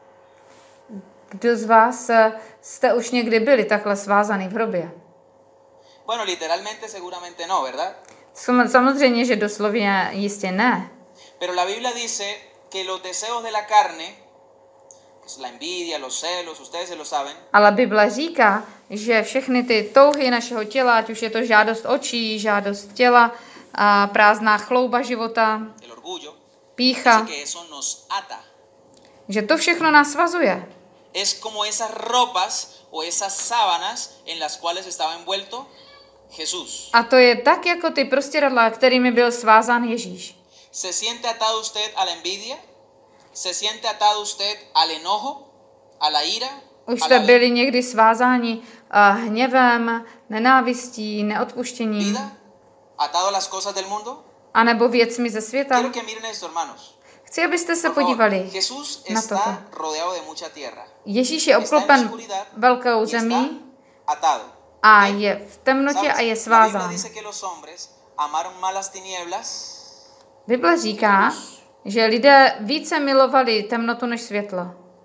Kdo z vás eh, jste už někdy byli takhle svázaný v hrobě? Bueno, literalmente seguramente no, ¿verdad? Sam- Samozřejmě, že doslovně jistě ne. Pero la Biblia dice que los deseos de la carne, que es la envidia, los celos, ustedes se lo saben, Ale Bible říká, že všechny ty touhy našeho těla, ať už je to žádost očí, žádost těla, a prázdná chlouba života, el orgullo, pýcha, dice que eso nos ata. že to všechno nás svazuje. Es como esas ropas o esas sábanas en las cuales estaba envuelto Jesús. A to je tak, jako ty prostěradla, kterými byl svázán Ježíš. ¿Se siente atado usted a la envidia? ¿Se siente atado usted al enojo? ¿A la ira? Už ¿A jste la byli někdy svázáni uh, hněvem, nenávistí, neodpuštěním, vida? ¿Atado a las cosas del mundo? anebo věcmi ze světa? Quiero que miren esto, hermanos. Chci, abyste se Por favor, podívali Jesús na toto. está rodeado de mucha tierra. Ježíš je obklopen velkou Y zemí está atado. a ¿Ok? je v temnotě a je ¿Sabes? La Biblia svázán. dice que los hombres amaron más las tinieblas. Bible říká, že lidé více milovali temnotu než světlo.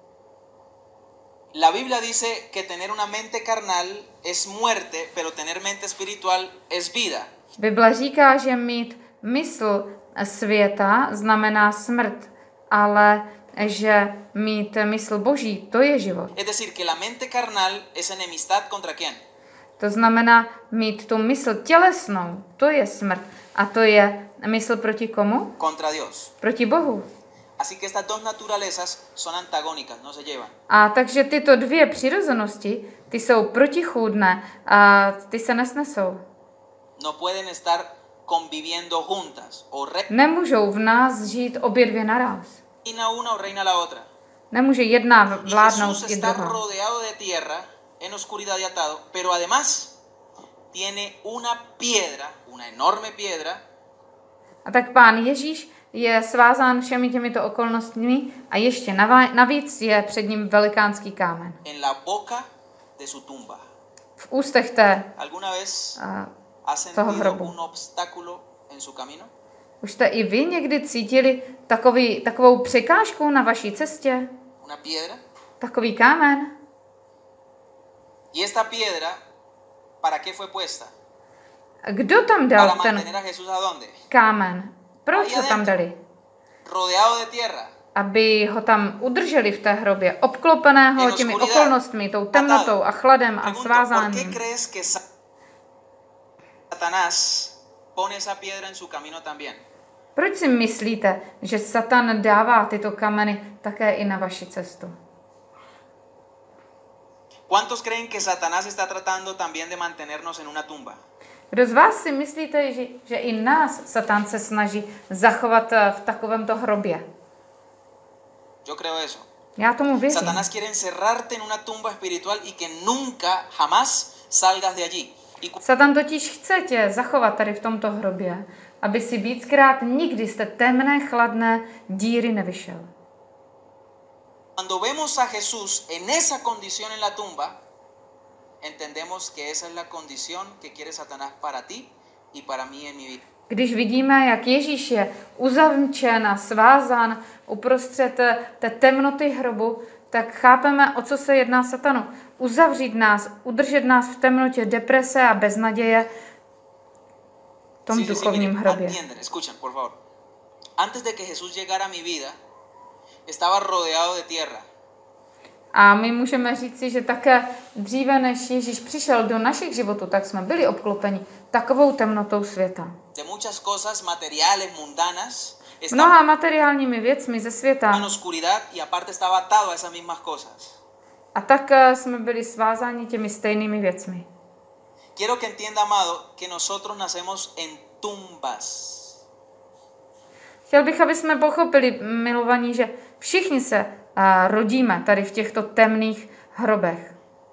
La Biblia dice que tener una mente carnal es muerte, pero tener mente espiritual es vida. Bible říká, že mít mysl světa znamená smrt, ale že mít mysl Boží, to je život. Es decir, que la mente carnal es enemistad contra quién? To znamená mít tu mysl tělesnou, to je smrt. A to je mysl proti komu? Contra Dios. Proti Bohu. Así que estas dos naturalezas son antagónicas, no se llevan. A takže tyto dvě přirozenosti, ty jsou protichůdné a ty se nesnesou. No pueden estar conviviendo juntas. O Nemůžou v nás žít obě dvě naraz. reina una o reina la otra. Nemůže jedna Y Jesús vládnout i está druhá. rodeado de tierra, en oscuridad y atado, pero además tiene una piedra, una enorme piedra, A tak Pán Ježíš je svázán všemi těmito okolnostmi a ještě navíc je před ním velikánský kámen. En la boca de su tumba. V ústech té, ¿Alguna vez a, ha toho sentido hrobu. un obstáculo en su camino? Už jste i vy někdy cítili takový, takovou překážku na vaší cestě? Una piedra. Takový kámen? Y esta piedra, ¿para qué fue puesta? A kdo tam Para dal ten mantener a Jesús a dónde? kámen? Proč Ahí ho tam adentro. dali? Rodeado de tierra. Aby ho tam udrželi v té hrobě, obklopeného En těmi oscuridad. okolnostmi, tou temnotou a chladem a Pregunto, ¿por qué svázáním. crees que Satanás pone esa piedra en su camino también? Proč si myslíte, že Satan dává tyto kameny také i na vaši cestu? ¿Cuántos creen que Satanás está tratando también de mantenernos en una tumba? Kdo z vás si myslíte, že, že i nás Satan se snaží zachovat eh, v takovémto hrobě? Yo creo eso. Já tomu věřím. Satanás quiere encerrarte en una tumba espiritual y que nunca, jamás salgas de allí. Y cu- Satan totiž chce tě zachovat tady v tomto hrobě, aby si víckrát nikdy z té temné, chladné díry nevyšel. cuando vemos a Jesús en esa condición en la tumba, entendemos que esa es la condición que quiere Satanás para ti y para mí en mi vida. Když vidíme, jak Ježíš je uzavčen a svázán uprostřed té temnoty hrobu, tak chápeme, o co se jedná Satanu. Uzavřít nás, udržet nás v temnotě, deprese a beznaděje v tom Sí, sí, sí, duchovním miren, hrobě. atienden, escuchen, por favor. Antes de que Jesús llegara a mi vida, estaba rodeado de tierra. A my můžeme říci, že také dříve, než Ježíš přišel do našich životů, tak jsme byli obklopeni takovou temnotou světa. De muchas cosas materiales, mundanas, estaba Mnoha materiálními věcmi ze světa. en oscuridad y aparte estaba atado a esas mismas cosas. A tak eh, jsme byli svázáni těmi stejnými věcmi. Quiero que entienda, amado, que nosotros nacemos en tumbas. Chtěl bych, aby jsme pochopili, milovaní, že všichni se uh, rodíme tady v těchto temných hrobech.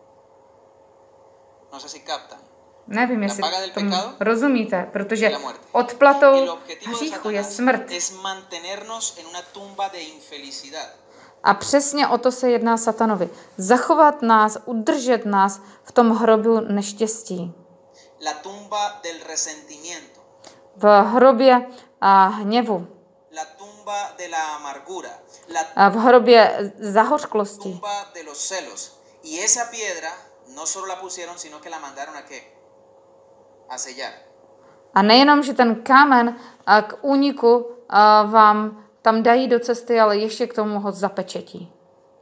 No sé si captan. Nevím, jestli paga del tomu pecado rozumíte, protože la muerte. odplatou El objetivo de hříchu je Satanás smrt. es mantenernos en una tumba de infelicidad. A přesně o to se jedná Satanovi. Zachovat nás, udržet nás v tom hrobu neštěstí. La tumba del resentimiento. V hrobě a hněvu. La tumba de la amargura. La A v hrobě zahořklosti. tumba de los celos. Y esa piedra no solo la pusieron, sino que la mandaron a qué? A sellar. A nejenom, že ten kámen a k úniku a vám tam dají do cesty, ale ještě k tomu ho zapečetí.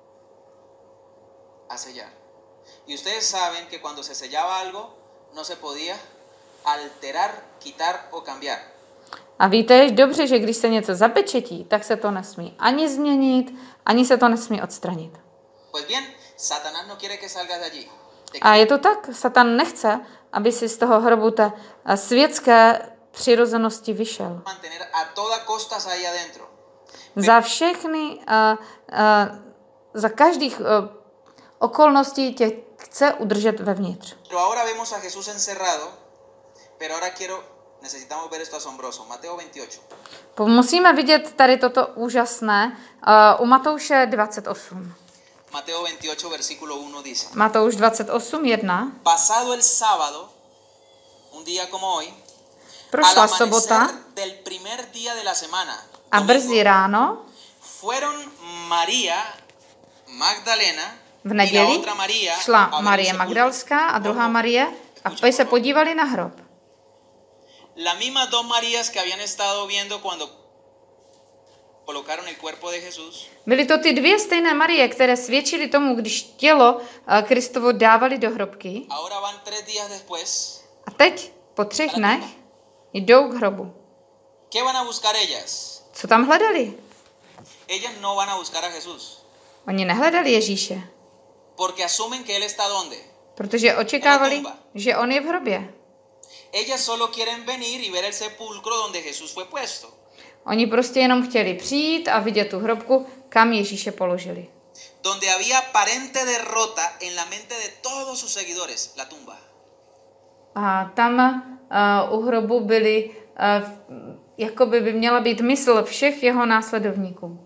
A sellar. Y ustedes saben que cuando se sellaba algo, no se podía alterar, quitar o cambiar. A víte dobře, že když se něco zapečetí, tak se to nesmí ani změnit, ani se to nesmí odstranit. Pues bien, Satanás no quiere que salgas de allí. Te A je to tak, Satan nechce, aby si z toho hrobu té a, světské přirozenosti vyšel. mantener a toda costa ahí adentro. Za všechny, a, a, za každých a, okolností tě chce udržet vevnitř. Pero ahora vemos a Jesús encerrado, pero ahora quiero, necesitamos ver esto asombroso. Mateo veintiocho. Musíme vidět tady toto úžasné uh, u Matouše dvacet osm. Mateo veintiocho, versículo uno dice: Matouš dvacet osm, jedna. Pasado el sábado, un día como hoy, al Prošla amanecer sobota del primer día de la semana, a domingo, brzy ráno, fueron María Magdalena v y la neděli, otra María a šla ver el Marie sepulcro. Magdalská a druhá Ojo, Marie a escucha, pak se por favor. podívali na hrob. Las mismas dos Marías que habían estado viendo cuando colocaron el cuerpo de Jesús, Byly to ty dvě stejné Marie, které svědčily tomu, když tělo a, Kristovo dávali do hrobky. ahora van tres días después. A teď, po třech dnech, jdou k hrobu. ¿Qué van a buscar ellas? Co tam hledali? Ellas no van a buscar a Jesús, Oni nehledali Ježíše, porque asumen que Él está donde. protože očekávali, že on je v hrobě. Ellas solo quieren venir y ver el sepulcro donde Jesús fue puesto. Oni prostě jenom chtěli přijít a vidět tu hrobku, kam Ježíše položili. Donde había aparente derrota en la mente de todos sus seguidores, la tumba. A tam uh, u hrobu byly uh, jakoby by měla být mysl všech jeho následovníků.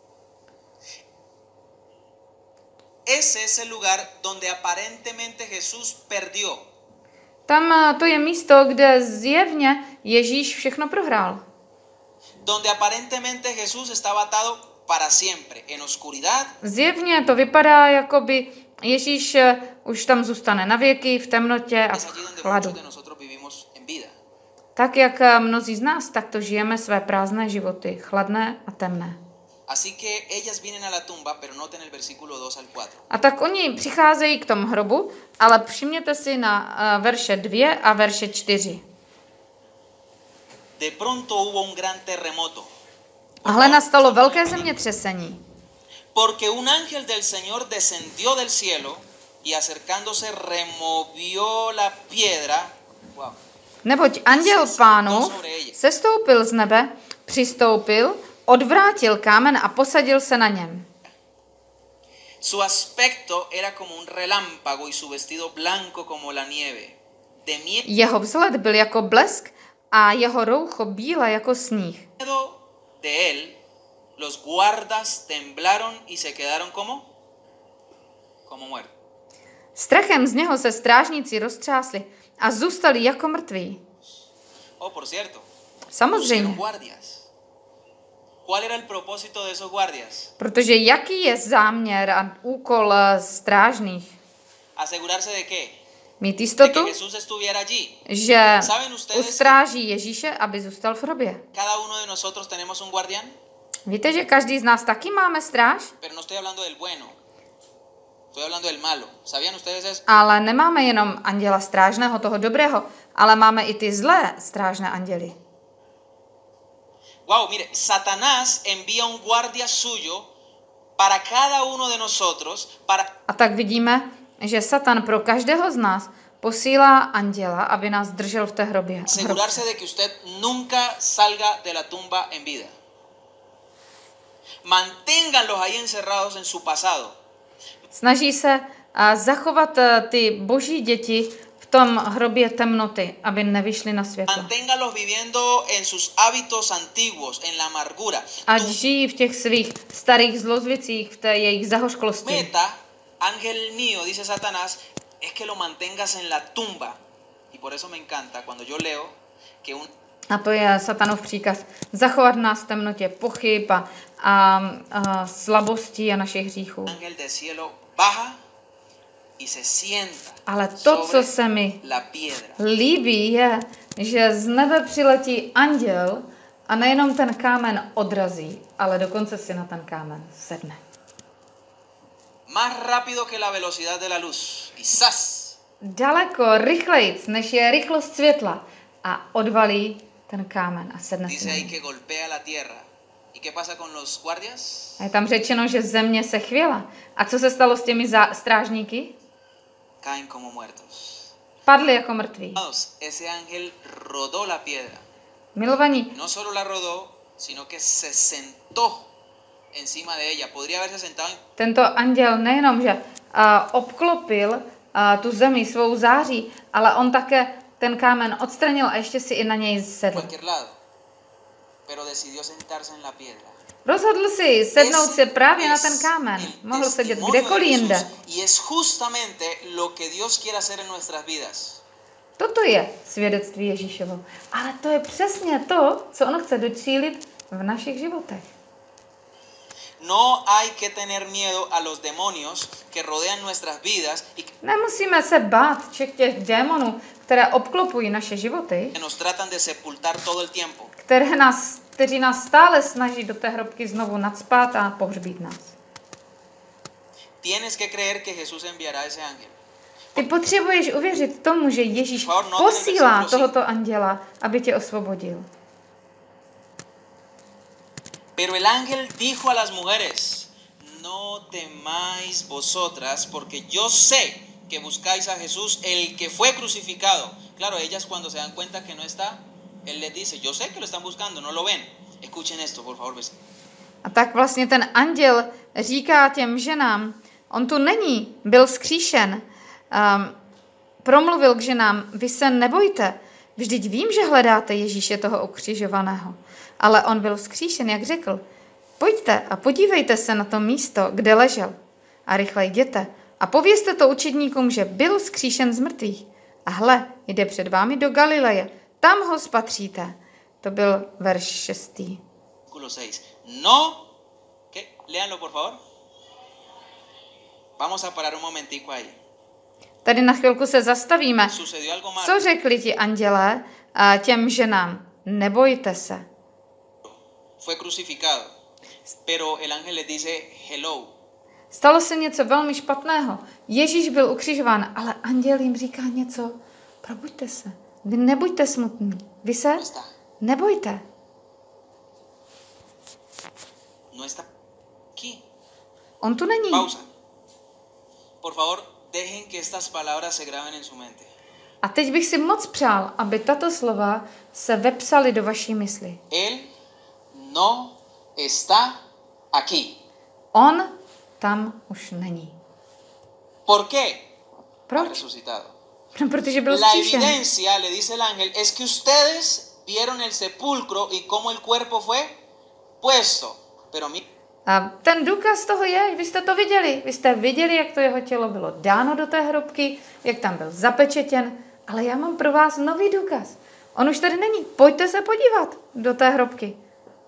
Ese es el lugar donde aparentemente Jesús perdió. Tam to je místo, kde zjevně Ježíš všechno prohrál. Donde aparentemente Jesús estaba atado para siempre, en oscuridad. Zjevně to vypadá, jako by Ježíš už tam zůstane na věky, v temnotě a v chladu. Tak, jak mnozí z nás, tak to žijeme své prázdné životy, chladné a temné. A tak oni přicházejí k tomu hrobu, ale všimněte si na uh, verše dvě a verše čtyři. De pronto hubo un gran terremoto. A hle nastalo velké zemětřesení. Porque un ángel del Señor descendió del cielo y acercándose removió la piedra. Wow. Neboť anděl Pánův sestoupil z nebe, přistoupil, odvrátil kámen a posadil se na něm. Su aspecto era como un relámpago y su vestido blanco como la nieve. De miedo Jeho vzhled byl jako blesk a jeho roucho bílé jako sníh. de él, los guardas temblaron y se quedaron como como muertos. Strachem z něho se strážníci roztřásli a zůstali jako mrtví. Oh, por cierto. Samozřejmě. ¿Cuál era el propósito de esos guardias? Protože jaký je záměr a úkol strážných? Asegurarse de qué? Mít jistotu, de que Jesús estuviera allí. Že ustráží Ježíše, aby zůstal v hrobě. Cada uno de nosotros tenemos un guardián. Víte, že každý z nás taky máme stráž? Pero no estoy hablando del bueno. Estoy hablando del malo. ¿Sabían ustedes eso? Ale nemáme jenom anděla strážného, toho dobrého, ale máme i ty zlé strážné anděly. Wow, mire, Satanás envía un guardia suyo para cada uno de nosotros para... A tak vidíme, že Satan pro každého z nás posílá anděla, aby nás držel v té hrobě. Asegurarse de que usted nunca salga de la tumba en vida. Manténganlos ahí encerrados en su pasado. Snaží se uh, zachovat uh, ty boží děti v tom hrobě temnoty, aby nevyšli na světlo. Manténganlos viviendo en sus hábitos antiguos, en la amargura. Ať žijí v těch svých starých zlozvicích, v té jejich zahořklosti. Meta, ángel mío, dice Satanás, es que lo mantengas en la tumba. Y por eso me encanta cuando yo leo que un... A to je Satanův příkaz. Zachovat nás v temnotě pochyb a, a, a slabostí a našich hříchů. Ángel del cielo baja y se sienta. Ale to, co se mi líbí, je, že z nebe přiletí anděl a nejenom ten kámen odrazí, ale dokonce si na ten kámen sedne. Más rápido que la velocidad de la luz. Quizás. Daleko rychlejc, než je rychlost světla, a odvalí ten kámen a sedne si na něj. A je tam řečeno, že země se chvěla. A co se stalo s těmi zá- strážníky? Padli jako mrtví. Milovaní, no solo la rodó, sino que se sentó encima de ella. Podría haberse sentado en... Tento anděl nejenom, že uh, obklopil uh, tu zemi svou září, ale on také ten kámen odstranil a ještě si i na něj sedl. Rozhodl si sednout se právě na ten kámen. Mohl sedět kdekoliv jinde. Toto je svědectví Ježíšovo. Ale to je přesně to, co on chce docílit v našich životech. No hay que tener miedo a los demonios que rodean nuestras vidas y nemusíme se bát všech těch démonů, které obklopují naše životy, que nos tratan de sepultar todo el tiempo. Které nás, kteří nás stále snaží do té hrobky znovu nacpát a pohřbít nás. Tienes que creer que Jesús enviará ese ángel. Ty potřebuješ uvěřit tomu, že Ježíš posílá tohoto anděla, aby tě osvobodil. Pero el ángel dijo a las mujeres, no temáis vosotras, porque yo sé que buscáis a Jesús, el que fue crucificado. Claro, ellas cuando se dan cuenta que no está, él les dice, yo sé que lo están buscando, no lo ven. Escuchen esto, por favor. A tak vlastně ten anděl říká těm ženám, on tu není, byl vzkříšen. Um, promluvil k ženám, vy se nebojte, vždyť vím, že hledáte Ježíše toho ukřižovaného. ale on byl vzkříšen, jak řekl. Pojďte a podívejte se na to místo, kde ležel. A rychle jděte a povězte to učedníkům, že byl vzkříšen z mrtvých. A hle, jde před vámi do Galileje, tam ho spatříte. To byl verš šestý. No, ¿qué? Léanlo, por favor. Vamos a parar un momentico ahí. Tady na chvilku se zastavíme. Co řekli ti andělé těm ženám? Nebojte se. Fue crucificado, pero el ángel les dice hello. Stalo se něco velmi špatného. Ježíš byl ukřižován, ale anděl jim říká něco. Probuďte se. Vy nebuďte smutní. Vy se nebojte. No está aquí. On tu není. Pausa. Por favor, dejen que estas palabras se graben en su mente. A teď bych si moc přál, aby tato slova se vepsaly do vaší mysli. Él no está aquí. On tam už není. ¿Por qué? Proč? Ha resucitado. No, protože byl La vzkříšen. evidencia, le dice el ángel, es que ustedes vieron el sepulcro y cómo el cuerpo fue puesto. Pero mi... A ten důkaz toho je, vy jste to viděli. Vy jste viděli, jak to jeho tělo bylo dáno do té hrobky, jak tam byl zapečetěn. Ale já mám pro vás nový důkaz. On už tady není. Pojďte se podívat do té hrobky.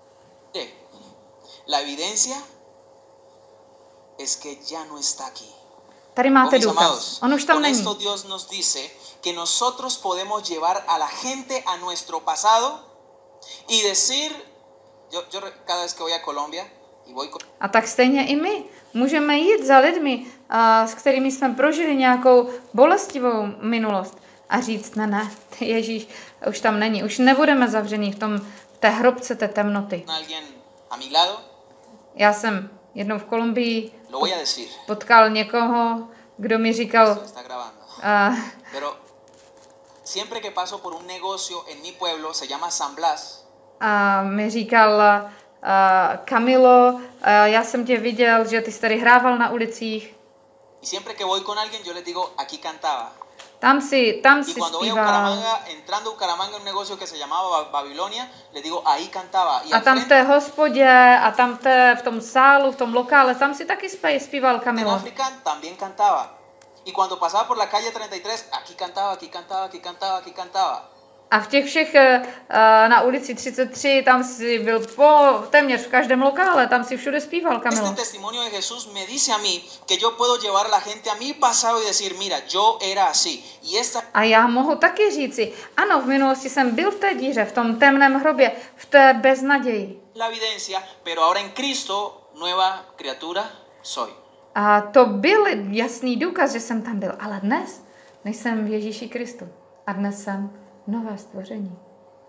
La evidencia es que ya no está aquí. Tady máte důkaz. On už tam není. Con esto Dios nos dice que nosotros podemos llevar a la gente a nuestro pasado y decir, yo, yo cada vez que voy a Colombia y voy con... A tak stejně i my můžeme jít za lidmi, a, s kterými jsme prožili nějakou bolestivou minulost a říct, ne, ne, Ježíš už tam není, už nebudeme zavření v tom, v té hrobce té temnoty. Já jsem jednou v Kolumbii potkal někoho, kdo mi říkal, a, siempre que paso por un negocio en mi pueblo se llama San Blas. A mi říkal, uh, Camilo, uh, já jsem tě viděl, že ty jsi tady hrával na ulicích. Y siempre que voy con alguien yo les digo, aquí cantaba. Tam si, tam si y cuando voy a zpíval. Bucaramanga, entrando a Bucaramanga en un negocio que se llamaba Babilonia, les digo, ahí cantaba. Y a tam v té hospodě, a tam té, v tom sálu, v tom lokále, tam si taky zpíval Camilo. En África también cantaba. Y cuando pasaba por la calle treinta y tres, aquí cantaba, aquí cantaba, aquí cantaba, aquí cantaba. A v těch všech uh, na ulici třicet tři, tam si byl po téměř v každém lokále, tam si všude zpíval Camilo. Este testimonio de Jesús me dice a mí que yo puedo llevar a la gente a mi pasado y decir, mira, yo era así. Y esta... A já mohu taky říci, ano, v minulosti jsem byl v té díře, v tom temném hrobě, v té beznaději. La evidencia, pero ahora en Cristo, nueva criatura soy. A to byl jasný důkaz, že jsem tam byl, ale dnes nejsem v Ježíši Kristu. A dnes jsem nové stvoření.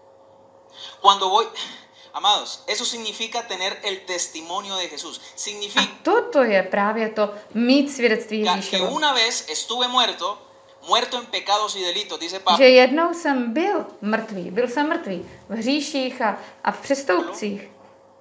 Cuando voy, amados, eso significa tener el testimonio de Jesús. Significa a toto je právě to mít svědectví Ježíšovo. Que una vez estuve muerto, muerto en pecados y delitos, dice Pablo. Že jednou jsem byl mrtvý, byl jsem mrtvý v hříších a, a v přestoupcích.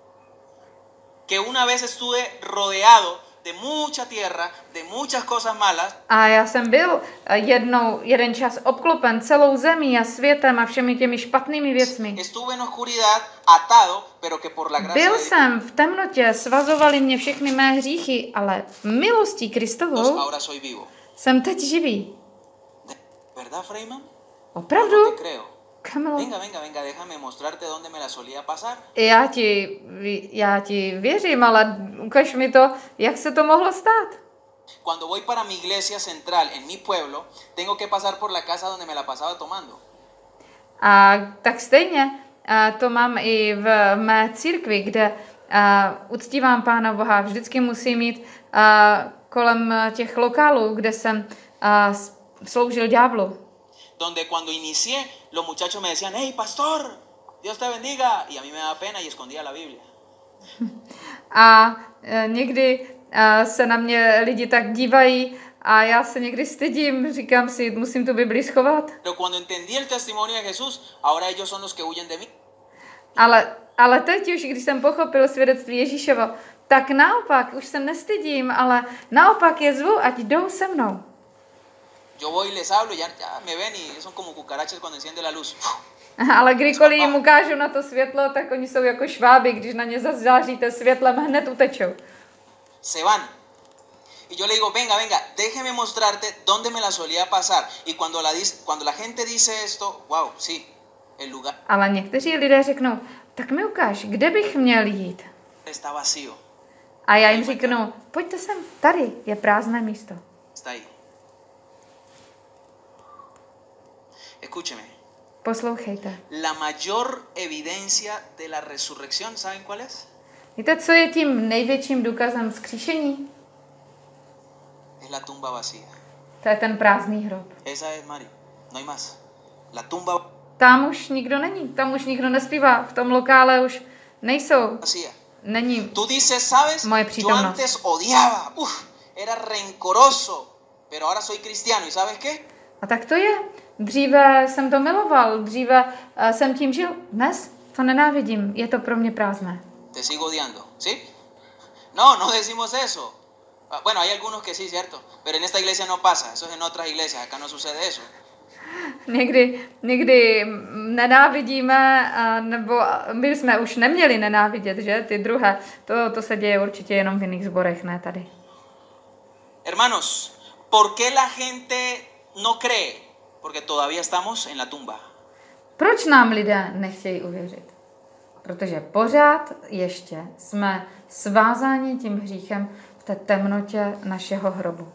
Que una vez estuve rodeado de mucha tierra, de muchas cosas malas. A já jsem byl jednou, jeden čas obklopen celou zemí a světem a všemi těmi špatnými věcmi. Estuve en oscuridad, atado, pero que por la gracia byl jsem v temnotě, svazovali mě všechny mé hříchy, ale milostí Kristovou ahora soy vivo. jsem teď živý. ¿Verdad, Freeman? Opravdu? No te creo. Camilo. Venga, venga, venga, déjame mostrarte dónde me la solía pasar. Já ti, já ti věřím, ale ukaž mi to, jak se to mohlo stát. Cuando voy para mi iglesia central en mi pueblo, tengo que pasar por la casa donde me la pasaba tomando. A tak stejně a to mám i v mé církvi, kde a, uctívám Pána Boha. Vždycky musím mít a, kolem těch lokálů, kde jsem a, sloužil ďáblu. Donde cuando inicié, los muchachos me decían, hey, pastor, Dios te bendiga. Y a mí me daba pena y escondía la Biblia. A e, někdy e, se na mě lidi tak dívají a já se někdy stydím, říkám si, musím tu Bibli schovat. Pero cuando entendí el testimonio de Jesús, ahora ellos son los que huyen de mí. Ale, ale teď už, když jsem pochopil svědectví Ježíšovo, tak naopak, už se nestydím, ale naopak je zvu, ať jdou se mnou. Yo voy y les hablo y ya, ya me ven y son como cucarachas cuando enciende la luz. Ale kdykoliv jim ukážu na to světlo, tak oni jsou jako šváby, když na ně zazáříte světlem, hned utečou. Se van. Y yo le digo, venga, venga, déjeme mostrarte dónde me la solía pasar. Y cuando la, cuando la gente dice esto, wow, sí, el lugar Ale někteří lidé řeknou, tak mi ukáž, kde bych měl jít. está vacío. A já jim řeknu, pojďte sem, tady je prázdné místo. Está ahí. Escúcheme. Poslouchejte. La mayor evidencia de la resurrección, ¿saben cuál es? Víte, co je tím největším důkazem vzkříšení? Es la tumba vacía. To je ten prázdný hrob. Esa es, Mari. No hay más. La tumba Tam už nikdo není, tam už nikdo nespívá, v tom lokále už nejsou. vacía. Není. Tú dices, ¿sabes? Moje Yo přítomnost. antes odiaba, uf, era rencoroso, pero ahora soy cristiano. ¿Y sabes qué? A tak to je. Dříve jsem to miloval, dříve uh, jsem tím žil. Dnes to nenávidím, je to pro mě prázdné. Te sigo odiando, ¿sí? No, no decimos eso. Ah, Bueno, hay algunos que sí, ¿cierto? Pero en esta iglesia no pasa, eso es en otras iglesias, acá no sucede eso. Někdy, někdy nenávidíme, a nebo my jsme už neměli nenávidět, že? Ty druhé. To, to se děje určitě jenom v jiných sborech, ne tady. Hermanos, ¿por qué la gente no cree? Porque todavía estamos en la tumba. Proč nám lidé nechtějí uvěřit? Protože pořád ještě jsme svázáni tím hříchem v té temnotě našeho hrobu.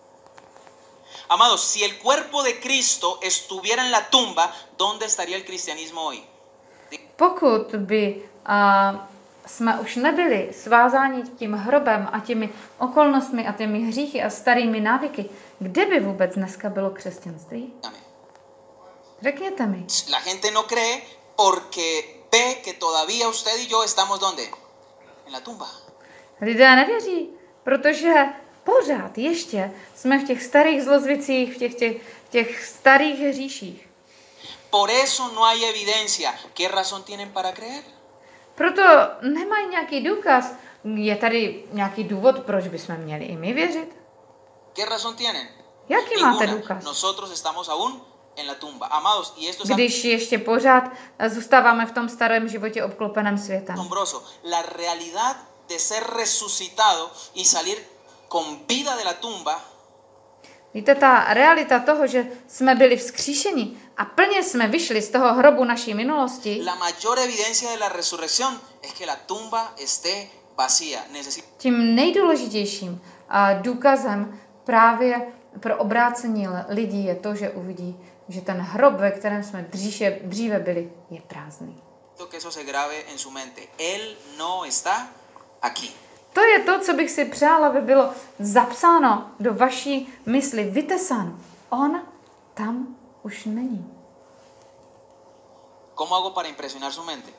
Amados, si el cuerpo de Cristo estuviera en la tumba, ¿dónde estaría el cristianismo hoy? Pokud by a, jsme už nebyli svázáni tím hrobem a těmi okolnostmi a těmi hříchy a starými návyky, kde by vůbec dneska bylo křesťanství? Amén. Řekněte mi. La gente no cree porque ve que todavía usted y yo estamos ¿dónde? En la tumba. Lidé nevěří, protože pořád ještě jsme v těch starých zlozvicích, v těch, těch, v těch starých hříších. Por eso no hay evidencia. ¿Qué razón tienen para creer? Proto nemají nějaký důkaz. Je tady nějaký důvod, proč bychom měli i my věřit? ¿Qué razón tienen? Jaký máte Ninguna. důkaz? Nosotros estamos aún en la tumba. Amados, y esto es Když ještě pořád zůstáváme v tom starém životě obklopeném světem. asombroso. La realidad de ser resucitado y salir con vida de la tumba Víte, ta realita toho, že jsme byli vzkříšeni a plně jsme vyšli z toho hrobu naší minulosti, la mayor evidencia de la resurrección es que la tumba esté vacía. Necesita tím nejdůležitějším a důkazem právě pro obrácení lidí je to, že uvidí, že ten hrob, ve kterém jsme dříve, dříve byli, je prázdný. que eso se grabe en su mente. Él no está aquí. To je to, co bych si přála, aby bylo zapsáno do vaší mysli, vytesáno. On tam už není. ¿Cómo hago para impresionar su mente?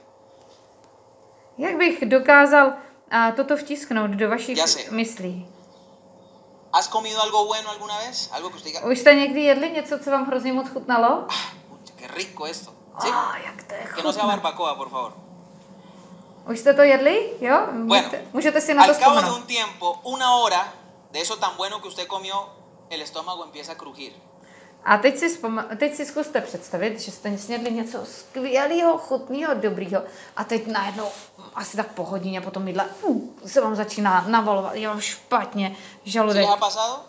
Jak bych dokázal a, toto vtisknout do vašich Já sé. myslí? ¿Has comido algo bueno alguna vez? Algo que usted diga, Už jste někdy jedli něco, co vám hrozně moc chutnalo? "Pucha, qué rico esto. ¿Sí? A, jak to je Que no sea chutné. barbacoa, por favor. Už jste to jedli? Jo? Bueno, Můžete, můžete si na to al cabo de vzpomenout. un tiempo, una hora de eso tan bueno que usted comió, el estómago empieza a crujir. A teď si, vzpom- teď si zkuste představit, že jste snědli něco skvělého, chutného, dobrýho a teď najednou asi tak po hodině po tom jídle uh, se vám začíná navalovat, je vám špatně, ¿Sí žaludek. les ha pasado?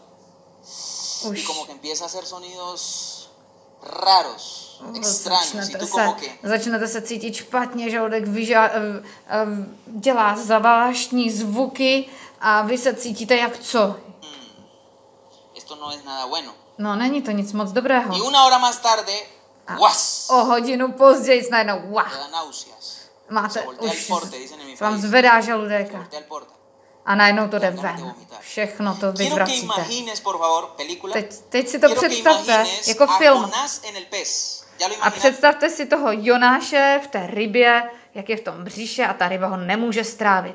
Y Už como que empieza a hacer sonidos raros, extraños. Y začnete tú se, como que, začnete se cítit špatně, žaludek vyža- eh, eh, dělá zvláštní zvuky a vy se cítíte jak co? esto no es nada bueno. No, není to nic moc dobrého. Y una hora más tarde, A ¡guas! o hodinu později najednou, Le wow, da náuseas. máte Se voltea el už, porte, dicen en mi se vám país. zvedá Se žaludek voltea el porte. a najednou to jde Dan ganas de ven. vomitar. Všechno to Quiero que vyvracíte. imagines, por favor, película. Teď, teď si to Quiero que představte imagines jako a film. Jonás en el pez. ¿Ya lo A imaginas? představte si toho Jonáše v té rybě, jak je v tom břiše a ta ryba ho nemůže strávit.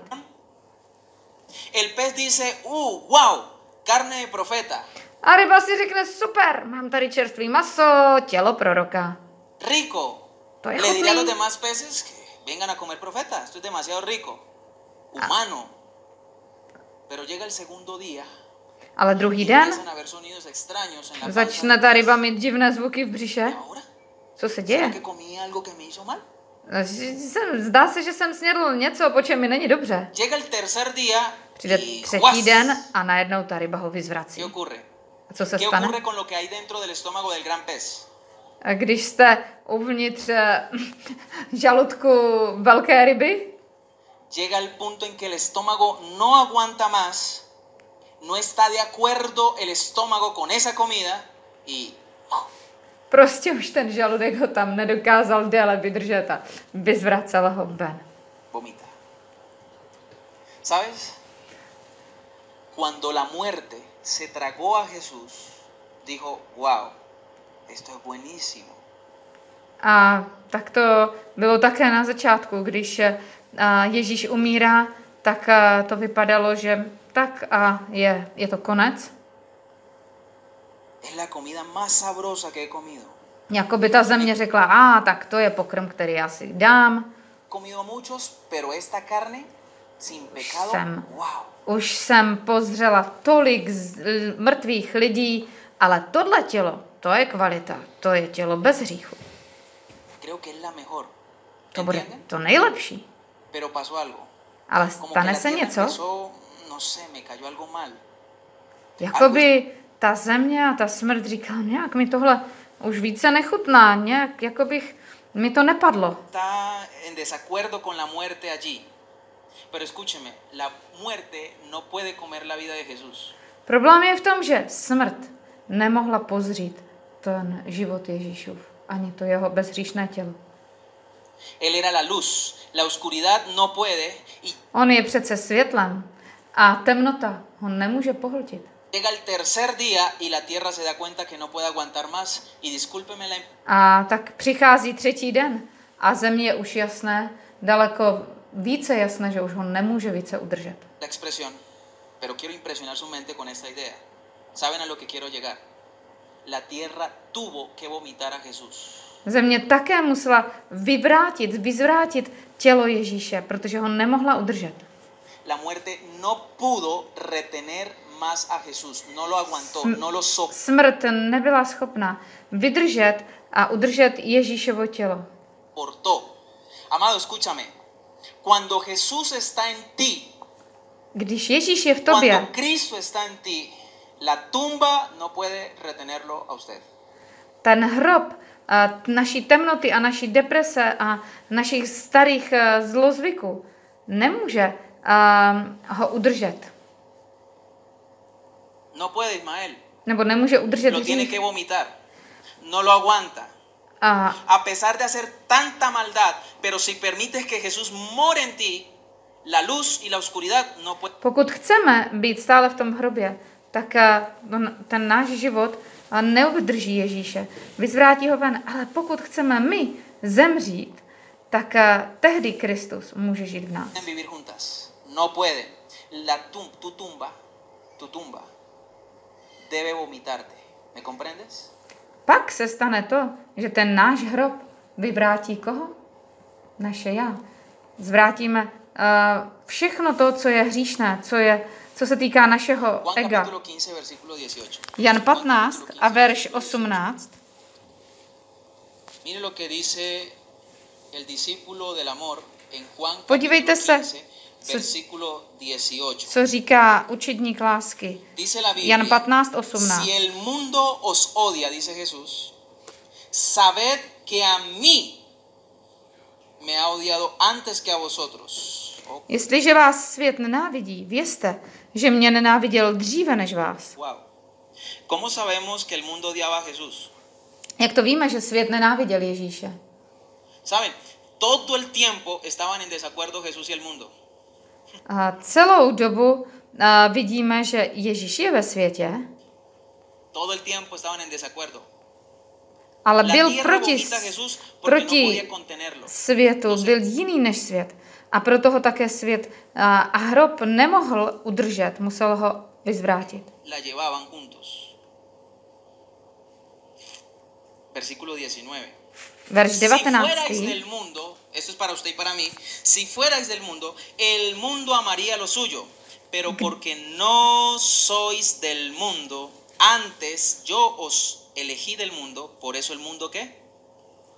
El pez dice, uh, wow, carne de profeta. A ryba si řekne, super, mám tady čerstvý maso, tělo proroka. Rico. To je Le diré a los chutný. demás peces que vengan a comer profeta. Esto es demasiado rico. Humano. Pero llega el segundo día. Ale druhý Y den empiezan a haber sonidos extraños en la panza. začne ta ryba mít divné zvuky v břiše. ¿Y ahora? Co se ¿Será děje? que comí algo que me hizo mal? Jsem, zdá se, že jsem snědl něco, po čem mi není dobře. Llega el tercer día Přijde y třetí ¡juas! den a najednou ta ryba ho ¿Qué vyzvrací. ocurre? A co se ¿Qué stane? ocurre con lo que hay dentro del estómago del gran pez? A když jste uvnitř eh, žaludku velké ryby, Llega el punto en que el estómago no aguanta más, no está de acuerdo el estómago con esa comida y prostě už ten žaludek ho tam nedokázal déle vydržet a vyzvracel ho ven. vomita. ¿Sabes? Cuando la muerte se tragó a Jesús, dijo, wow, esto es buenísimo. A tak to bylo také na začátku, když eh, Ježíš umírá, tak eh, to vypadalo, že tak a je, je to konec. Es la comida más sabrosa que he comido. Jako by ta země řekla, a tak to je pokrm, který já si dám. He comido muchos, pero esta carne sin pecado, Jsem. wow. Už jsem pozřela tolik z, l- mrtvých lidí, ale tohle tělo, to je kvalita, to je tělo bez hříchu. Creo que es la mejor. To bude ¿Entienden? to nejlepší. Pero pasó algo. Ale Como que stane la se tierra něco, empezó, no sé, me cayó algo mal. jakoby ta země a ta smrt říká, nějak mi tohle už více nechutná, nějak, jako bych, mi to nepadlo. Está en desacuerdo con la muerte allí. Pero escúcheme, la muerte no puede comer la vida de Jesús. Problém je v tom, že smrt nemohla pozřít ten život Ježíšův, ani to jeho bezhříšné tělo. Él era la luz, la oscuridad no puede y On je přece světlem a temnota ho nemůže pohltit. llega el tercer día y la tierra se da cuenta que no puede aguantar más y discúlpeme la A tak přichází třetí den a země je už jasné, daleko více jasné, že už ho nemůže více udržet. la expresión, pero quiero impresionar su mente con esta idea. ¿Saben a lo que quiero llegar? La tierra tuvo que vomitar a Jesús. Země také musela vyvrátit, vyzvrátit tělo Ježíše, protože ho nemohla udržet. La muerte no pudo retener más a Jesús, no lo aguantó, Sm- no lo soportó. Smrt nebyla schopná vydržet a udržet Ježíšovo tělo. Amado, escúchame. Cuando Jesús está en ti, Když Ježíš je v tobě, cuando Cristo está en ti, la tumba no puede retenerlo a usted. ten hrob a naší temnoty a naší deprese a našich starých eh, zlozvyků nemůže um, ho udržet. No puede, Ismael. Nebo nemůže udržet Lo tiene hřích. que vomitar. No lo aguanta. A A pesar de hacer tanta maldad, pero si permites que Jesús more en ti, la luz y la oscuridad no pueden. pokud chceme být stále v tom hrobě, tak eh, on- ten náš život eh, neudrží Ježíše. Vyzvrátí ho ven. Ale pokud chceme my zemřít, tak eh, tehdy Kristus může žít v nás. vivir juntas. No pueden. La tum, tu tumba, tu tumba debe vomitarte. ¿Me comprendes? Pak se stane to, že ten náš hrob vyvrátí koho? Naše já. Zvrátíme uh, všechno to, co je hříšné, co, je, co se týká našeho Juan ega. capítulo quince, versículo dieciocho. Jan Juan patnáct capítulo a quince, verš versículo osmnáct. Mire lo que dice el discípulo del amor en Juan Podívejte capítulo se, quince, co- versículo dieciocho. Co říká učedník lásky. Dice la Biblia, Jan patnáct osmnáct. si el mundo os odia, dice Jesús, sabed que a mí me ha odiado antes que a vosotros. Oh, Jestliže vás svět nenávidí, vězte, že mě nenáviděl dříve než vás. wow. ¿Cómo sabemos que el mundo odiaba a Jesús? Jak to víme, že svět nenáviděl Ježíše? Saben, todo el tiempo estaban en desacuerdo Jesús y el mundo. A celou dobu a, vidíme, že Ježíš je ve světě, Todo el tiempo estaban en desacuerdo. ale La byl tierra proti, vomita a Jesús porque no proti podía contenerlo. světu, byl jiný než svět. A proto ho také svět a, a hrob nemohl udržet, musel ho vyzvrátit. La llevaban juntos. Versículo diecinueve. Verš Si devatenáct. fuerais del mundo, esto es para usted y para mí, si fuerais del mundo, el mundo amaría lo suyo, pero porque no sois del mundo, antes yo os elegí del mundo, por eso el mundo ¿qué?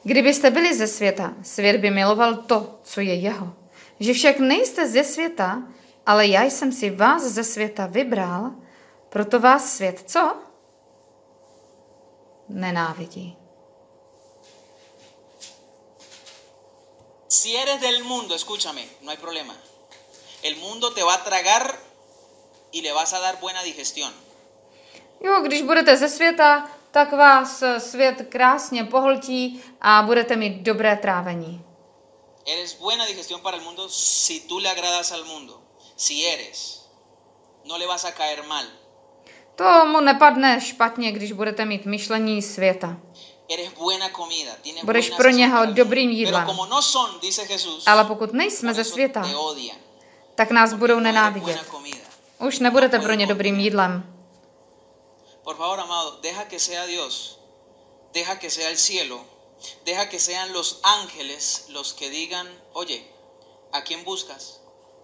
Kdybyste byli ze světa, svět by miloval to, co je jeho. Že však nejste ze světa, ale já jsem si vás ze světa vybral, proto vás svět co? Nenávidí. Si eres del mundo, escúchame, no hay problema. El mundo te va a tragar y le vas a dar buena digestión. Jo, když budete ze světa, tak vás svět krásně pohltí a budete mít dobré trávení. Eres buena digestión para el mundo si tú le agradas al mundo. Si eres, no le vas a caer mal. To mu nepadne špatně, když budete mít myšlení světa. Eres buena comida, tienes Budeš buena pro sazón něho para el dobrým mundo. jídlem. Pero como no son, dice Jesús, Ale pokud nejsme por ze eso světa, te odian. tak nás budou No eres nenávidět. buena comida. Už nebudete pro ně dobrým jídlem. Por favor, amado, deja que sea Dios, deja que sea el cielo, deja que sean los ángeles los que digan, oye, ¿a quién buscas?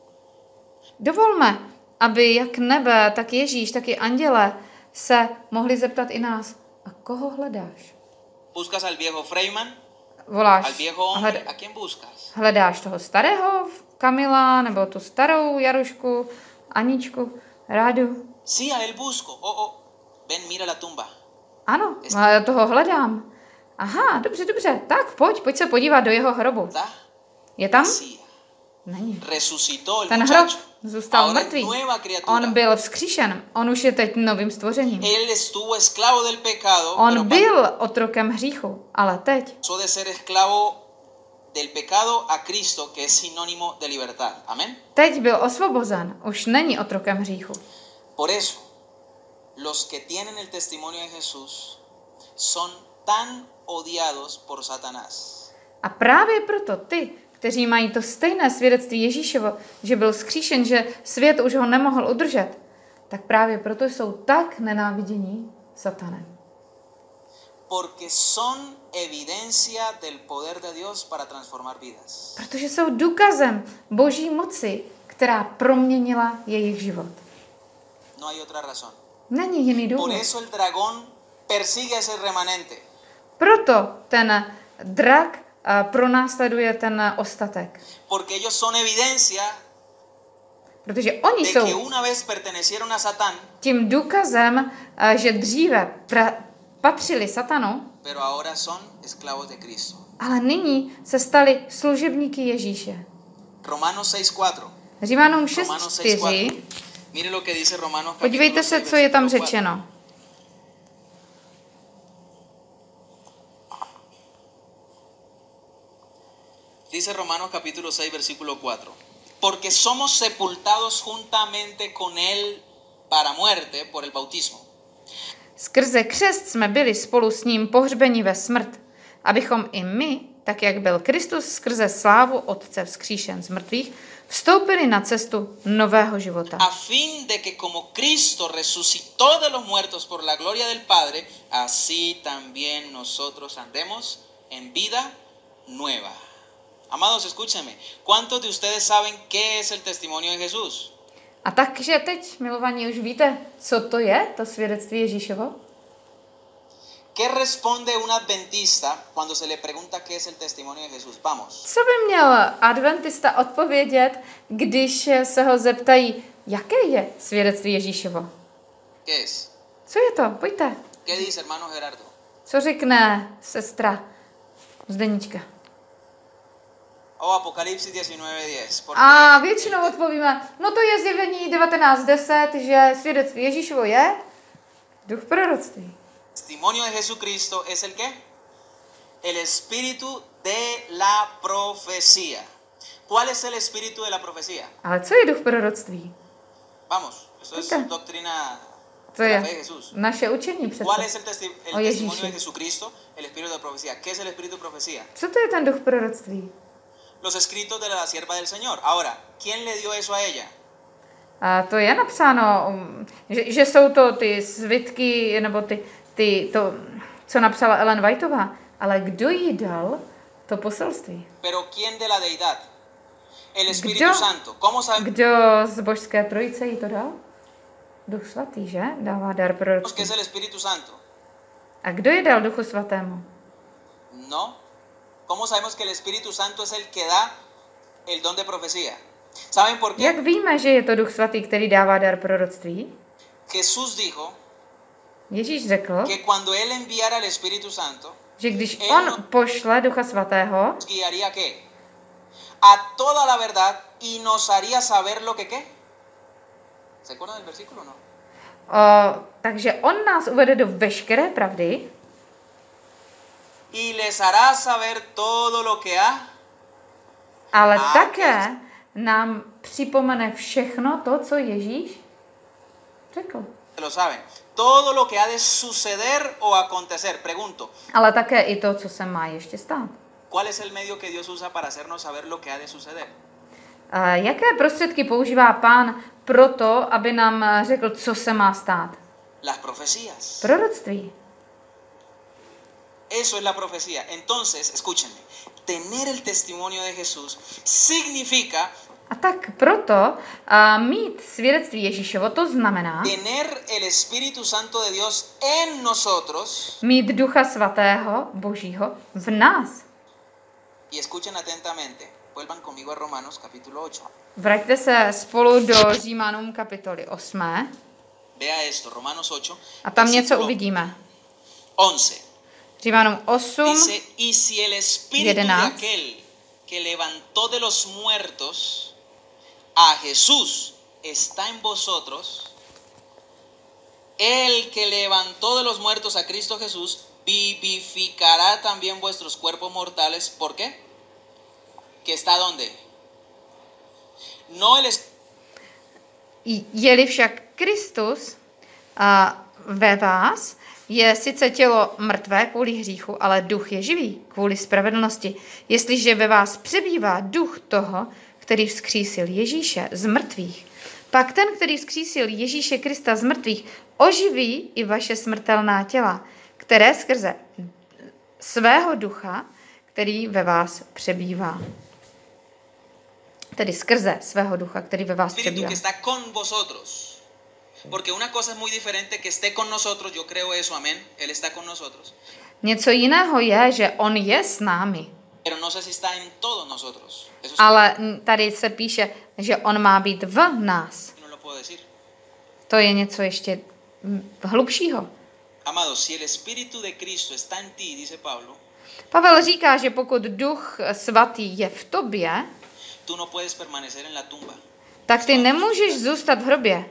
Dovolme, aby jak nebe, tak Ježíš, tak i anděle se mohli zeptat i nás. A koho hledáš? ¿Buscas al viejo Freyman? Voláš, ¿Al viejo hombre? hled, ¿A quién buscas? hledáš toho starého Kamila, nebo tu starou Jarušku, Aničku, Rádu? Sí, a él busco. Oh, oh, ven, mira la tumba. Ano, já toho hledám. Aha, dobře, dobře, tak pojď, pojď se podívat do jeho hrobu. ¿Está? Je tam? Vacía. Není. Resucitó el Ten hrob muchacho. zůstal Ahora es mrtvý. nueva criatura. On byl vzkříšen, on už je teď novým stvořením. Él estuvo esclavo del pecado, On pero byl otrokem hříchu, ale teď pasó de ser esclavo del pecado a Cristo, que es sinónimo de libertad. Amén. Teď byl osvobozen, už není otrokem hříchu. Por eso, los que tienen el testimonio de Jesús son tan odiados por Satanás. A právě proto ty, kteří mají to stejné svědectví Ježíšovo, že byl vzkříšen, že svět už ho nemohl udržet, tak právě proto jsou tak nenávidění Satanem. Porque son evidencia del poder de Dios para transformar vidas. Protože jsou důkazem Boží moci, která proměnila jejich život. No hay otra razón. Není jiný Por důvod. eso el dragón persigue a ese remanente. Proto ten drak a, pronásleduje ten ostatek. Porque ellos son evidencia Protože oni de que jsou una vez pertenecieron a Satán, tím důkazem, a, že dříve pra, patřili Satanu, pero ahora son esclavos de Cristo. ale nyní se stali služebníky Ježíše. Romanos seis cuatro. Římanům šest Romanos seis cuatro. čtyři. Mire lo que dice Romanos Podívejte capítulo se, seis, co je tam versículo cuatro. řečeno. Dice Romanos capítulo seis, versículo cuatro. Porque somos sepultados juntamente con él para muerte por el bautismo. Skrze křest jsme byli spolu s ním pohřbeni ve smrt, abychom i my, tak jak byl Kristus skrze slávu Otce vzkříšen z mrtvých, vstoupili na cestu nového života. A fin de que como Cristo resucitó de los muertos por la gloria del Padre, así también nosotros andemos en vida nueva. Amados, escúchenme. ¿Cuántos de ustedes saben qué es el testimonio de Jesús? A takže teď, milovaní, už víte, co to je, to svědectví Ježíšovo? ¿Qué responde un adventista cuando se le pregunta qué es el testimonio de Jesús? Vamos. Co by měl adventista odpovědět, když se ho zeptají, jaké je svědectví Ježíšovo? ¿Qué es? Co je to? Pojďte. ¿Qué dice hermano Gerardo? Co řekne sestra Zdenička? O Apocalipsis diecinueve diez. A většinou odpovíme, no to je zjevení devatenáct deset, že svědectví Ježíšovo je duch proroctví. Testimonio de Jesucristo es el qué? El espíritu de la profecía. ¿Cuál es el espíritu de la profecía? Ale co je duch proroctví? Vamos, eso es Pojďte. doctrina To de la je fe de Jesús. naše učení ¿Cuál přece. es el, testi- el O testimonio Ježíši. de Jesucristo? El espíritu de la profecía. ¿Qué es el espíritu de profecía? Co to je ten duch proroctví? Los escritos de la sierva del Señor. Ahora, ¿quién le dio eso a ella? A to je napsáno, um, že, že jsou to ty svitky, nebo ty, ty, to, co napsala Ellen Whiteová. Ale kdo jí dal to poselství? Pero ¿quién de la deidad? El Espíritu Kdo? Santo. ¿Cómo sabemos Kdo z božské trojice jí to dal? Duch svatý, že? Dává dar que proroctví. es el Espíritu Santo? A kdo je dal Duchu svatému? No, ¿Cómo sabemos que el Espíritu Santo es el que da el don de profecía? ¿Saben por Jak qué? víme, že je to Duch Svatý, který dává dar proroctví? Jesús dijo Ježíš řekl, que cuando Él enviara el Espíritu Santo, že když Él on nos pošle Ducha Svatého, guiaría ¿qué? A toda la verdad y nos haría saber lo que ¿qué? ¿Se acuerdan del versículo o no? o, takže on nás uvede do veškeré pravdy Y les hará saber todo lo que ha. ale A také nám připomene všechno to, co Ježíš řekl. Lo saben. Todo lo que ha de suceder o acontecer. Pregunto, Ale také i to, co se má ještě stát. ¿cuál es el medio que Dios usa para hacernos saber lo que ha de suceder? A jaké prostředky používá Pán proto, aby nám řekl, co se má stát? Las profecías. Proroctví. Eso es la profecía. Entonces, escúchenme, tener el testimonio de Jesús significa A tak proto a mít svědectví Ježíšovo, to znamená tener el Espíritu Santo de Dios en nosotros. mít Ducha Svatého, Božího, v nás. Y escuchen atentamente. Vuelvan conmigo a Romanos capítulo ocho. Vraťte se spolu do Římanům kapitoly osmé Vea esto, Romanos ocho. a tam něco versículo uvidíme. once. Římanům osm, Dice, y si el Espíritu de jedenáct. aquel que levantó de los muertos a Jesús está en vosotros, el que levantó de los muertos a Cristo Jesús vivificará también vuestros cuerpos mortales. ¿Por qué? ¿Que está dónde? No el es- Je-li však Kristus a, ve vás, je sice tělo mrtvé kvůli hříchu, ale duch je živý kvůli spravedlnosti. Jestliže ve vás přebývá duch toho, který vzkřísil Ježíše z mrtvých, pak ten, který vzkřísil Ježíše Krista z mrtvých, oživí i vaše smrtelná těla, které skrze svého ducha, který ve vás přebývá. Tedy skrze svého ducha, který ve vás Espíritu přebývá. que está con vosotros. Porque una cosa es muy diferente que esté con nosotros, yo creo eso, amén. Él está con nosotros. Něco jiného je, že on je s námi, Pero no sé si está en todos nosotros. Eso sí, ale tady se píše, že on má být v nás. no lo puedo decir. To je něco ještě mm, hlubšího. Amados, si el Espíritu de Cristo está en ti, dice Pablo, Pavel říká, že pokud duch svatý je v tobě, tú no puedes permanecer en la tumba. tak ty nemůžeš zůstat v hrobě.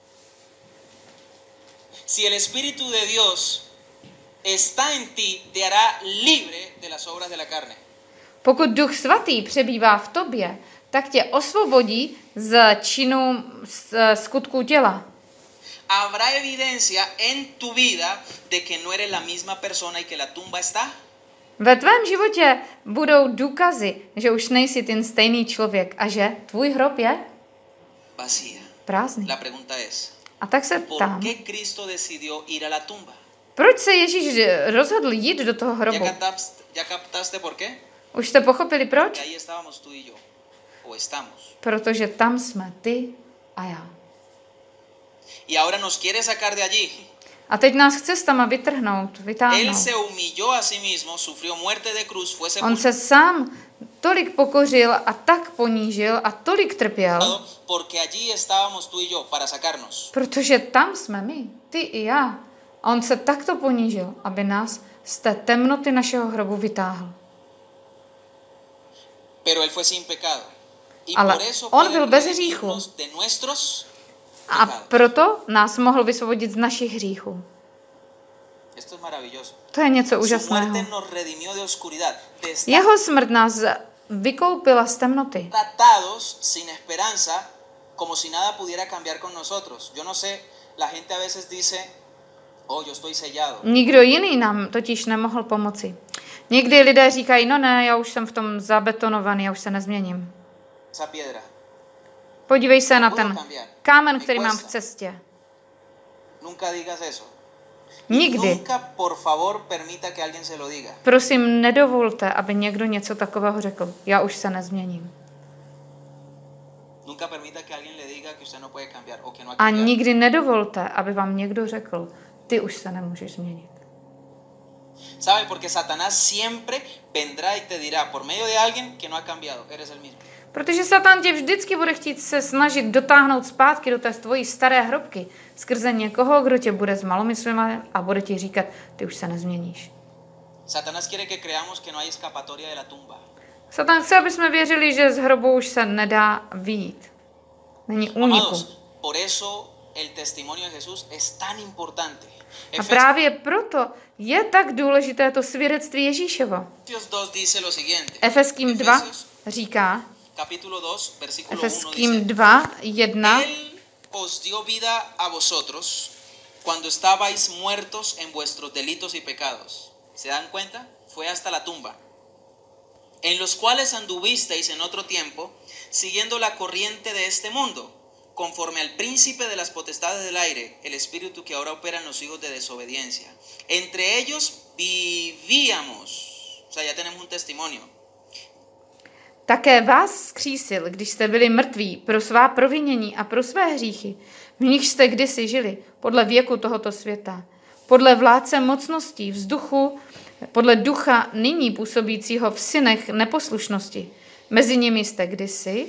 Si el Espíritu de Dios está en ti, te hará libre de las obras de la carne. Pokud duch svatý přebývá v tobě, tak tě osvobodí z činů z skutků těla. Habrá evidencia en tu vida de que no eres la misma persona y que la tumba está Ve tvém životě budou důkazy, že už nejsi ten stejný člověk a že tvůj hrob je vacía. prázdný. La pregunta es, A tak se ¿por ptám, qué Cristo decidió ir a la tumba? proč se Ježíš rozhodl jít do toho ¿Ya hrobu? captaste, ya captaste por qué? Už jste pochopili Que proč? ahí estábamos tú y yo, o estamos. Protože tam jsme ty a já. Y ahora nos quiere sacar de allí. A teď nás chce s tama vytrhnout, Él vytáhnout. se humilló a sí mismo, sufrió muerte de cruz, fue On se sám tolik pokořil a tak ponížil a tolik trpěl, sepultado, porque allí estábamos tú y yo para sacarnos. protože tam jsme my, ty i já. A on se takto ponížil, aby nás z té temnoty našeho hrobu vytáhl. Pero él fue sin pecado. Y Ale por eso on puede byl bez hříchu. redimirnos de nuestros A pecados. proto nás mohl vysvobodit z našich hříchů. Esto es maravilloso. To je něco Su úžasného. muerte nos redimió de oscuridad, de estar Jeho smrt nás vykoupila z temnoty. tratados sin esperanza, como si nada pudiera cambiar con nosotros. Yo no sé, la gente a veces dice, oh, yo estoy sellado. Nikdo jiný nám totiž nemohl pomoci. Někdy lidé říkají, no ne, já už jsem v tom zabetonovaný, já už se nezměním. Esa piedra, Podívej se na puedo ten cambiar. kámen, Me který mám v cuesta. cestě. Nunca digas eso. Y Nikdy. nunca, por favor, permita que alguien se lo diga. Prosím, nedovolte, aby někdo něco takového řekl. Já už se nezměním. Nunca permita que alguien le diga que usted no puede cambiar o que no ha A cambiado. nikdy nedovolte, aby vám někdo řekl, ty už se nemůžeš změnit. ¿Sabe? Porque Satanás siempre vendrá y te dirá por medio de alguien que no ha cambiado, eres el mismo. Protože Satan tě vždycky bude chtít se snažit dotáhnout zpátky do té tvojí staré hrobky skrze někoho, kdo tě bude zmalomyslovat a bude ti říkat, ty už se nezměníš. Satanás quiere que creamos que no hay escapatoria de la tumba. Satan chce, aby jsme věřili, že z hrobu už se nedá vyjít. Není úniku. Amados, por eso el testimonio de Jesús es tan importante. A právě proto je tak důležité to svědectví Ježíšova. Efesios dos dice lo siguiente. Efeským dva Efesios, říká, capítulo dos, versículo uno dice: Efeským dva, jedna, Él os dio vida a vosotros cuando estabais muertos en vuestros delitos y pecados. ¿Se dan cuenta? Fue hasta la tumba. En los cuales anduvisteis en otro tiempo, siguiendo la corriente de este mundo, conforme al príncipe de las potestades del aire, el espíritu que ahora opera en los hijos de desobediencia. Entre ellos vivíamos. O sea, ya tenemos un testimonio. také vás vzkřísil, když jste byli mrtví pro svá provinění a pro své hříchy, v nichž jste kdysi žili, podle věku tohoto světa, podle vládce mocností, vzduchu, podle ducha nyní působícího v synech neposlušnosti. Mezi nimi jste kdysi,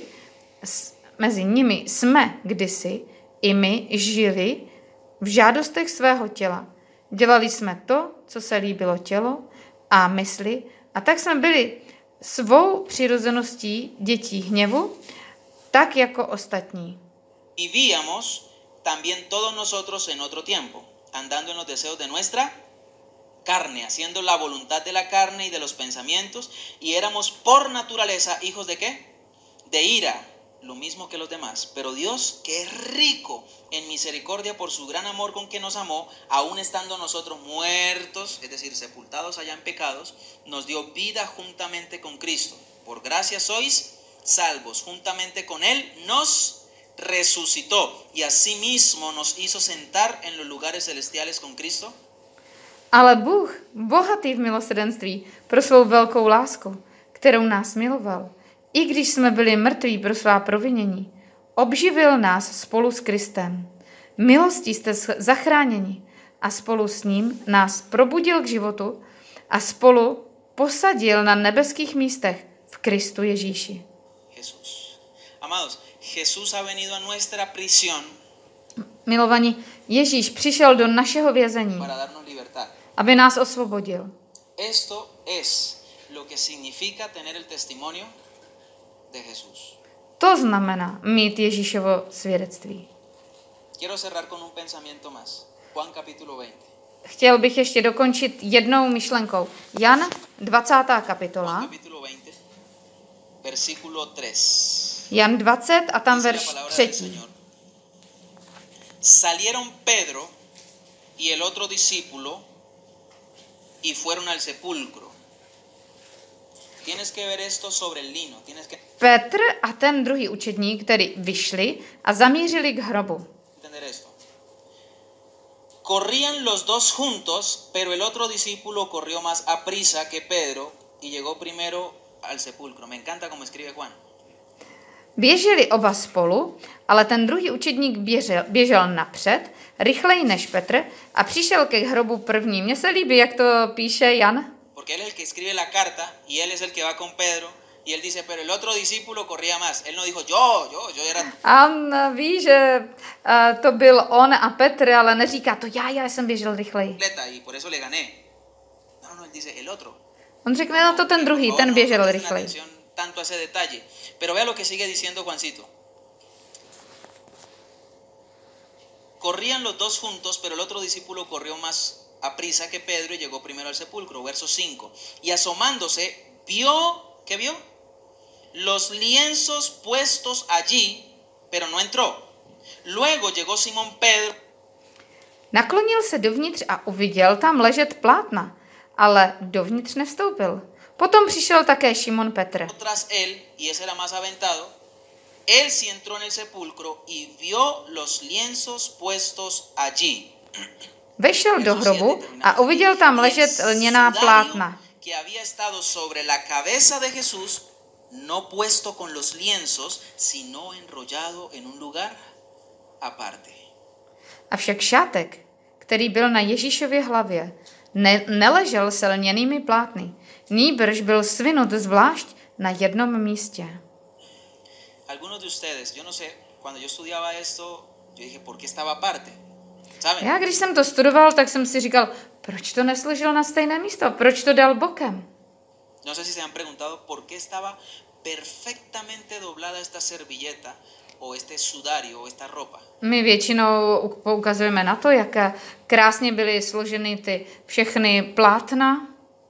mezi nimi jsme kdysi, i my žili v žádostech svého těla. Dělali jsme to, co se líbilo tělo a mysli, a tak jsme byli svou přirozeností dětí hněvu, tak jako ostatní. Vivíamos también todos nosotros en otro tiempo, andando en los deseos de nuestra carne, haciendo la voluntad de la carne y de los pensamientos, y éramos por naturaleza hijos de ¿qué? De ira, lo mismo que los demás. Pero Dios, que es rico en misericordia por su gran amor con que nos amó, aun estando nosotros muertos, es decir, sepultados allá en pecados, nos dio vida juntamente con Cristo. Por gracia sois salvos, juntamente con Él nos resucitó y asimismo nos hizo sentar en los lugares celestiales con Cristo. Ale Bůh, bohatý v milosrdenství, pro svou velkou lásku, kterou nás miloval, i když jsme byli mrtví pro svá provinění, obživil nás spolu s Kristem. Milostí jste zachráněni a spolu s ním nás probudil k životu a spolu posadil na nebeských místech v Kristu Ježíši. Jesús. Amados, Jesús ha venido a nuestra prisión Milovaní, Ježíš přišel do našeho vězení, para darnos libertad. aby nás osvobodil. Esto es lo que significa tener el testimonio de Jesús. To znamená mít Ježíšovo svědectví. Quiero cerrar con un pensamiento más. Juan capítulo veinte. Chtěl bych ještě dokončit jednou myšlenkou. Jan dvacátá Juan kapitola. capítulo veinte, versículo tres. Jan dvacet a tam Dice la verš palabra del třetí. Señor. Salieron Pedro y el otro discípulo y fueron al sepulcro. Tienes que ver esto sobre el lino. Tienes que Petr a ten druhý učedník tedy vyšli a zamířili k hrobu. entender esto. Corrían los dos juntos, pero el otro discípulo corrió más aprisa que Pedro y llegó primero al sepulcro. Me encanta cómo escribe Juan. Běželi oba spolu, ale ten druhý učedník běžel, běžel napřed, rychleji než Petr a přišel ke hrobu první. Mně se líbí, jak to píše Jan. Porque él es el que escribe la carta y él es el que va con Pedro y él dice, pero el otro discípulo corría más. Él no dijo, yo, yo, yo era... A on ví, že uh, to byl on a Petr, ale neříká to já, já jsem běžel rychleji. Y por eso le gané. No, no, él dice, el otro. On řekne, no to ten druhý, ten běžel rychleji. Tanto a ese detalle. Pero vea lo que sigue diciendo Juancito. Corrían los dos juntos, pero el otro discípulo corrió más aprisa que Pedro y llegó primero al sepulcro. Verso cinco. Y asomándose, vio, ¿qué vio? Los lienzos puestos allí, pero no entró. Luego llegó Simón Pedro. Naklonil se dovnitř a uviděl tam ležet plátna, ale dovnitř nevstoupil. Potom přišel také Šimon Petr. Tras él, y ese era más aventado, él sí entró en el sepulcro y vio los lienzos puestos allí. Vešel do hrobu a uviděl tam ležet lněná plátna. Que había estado sobre la cabeza de Jesús, no puesto con los lienzos, sino enrollado en un lugar aparte. Avšak šátek, který byl na Ježíšově hlavě, ne, neležel se lněnými plátny, nýbrž byl svinut zvlášť na jednom místě. Algunos de ustedes, yo no sé, cuando yo estudiaba esto, yo dije, ¿por qué estaba aparte? ¿Saben? Já, když jsem to studoval, tak jsem si říkal, proč to nesložil na stejné místo, proč to dal bokem. No sé si se han preguntado por qué estaba perfectamente doblada esta servilleta o este sudario o esta ropa. My většinou poukazujeme na to, jak krásně byly složeny ty všechny plátna.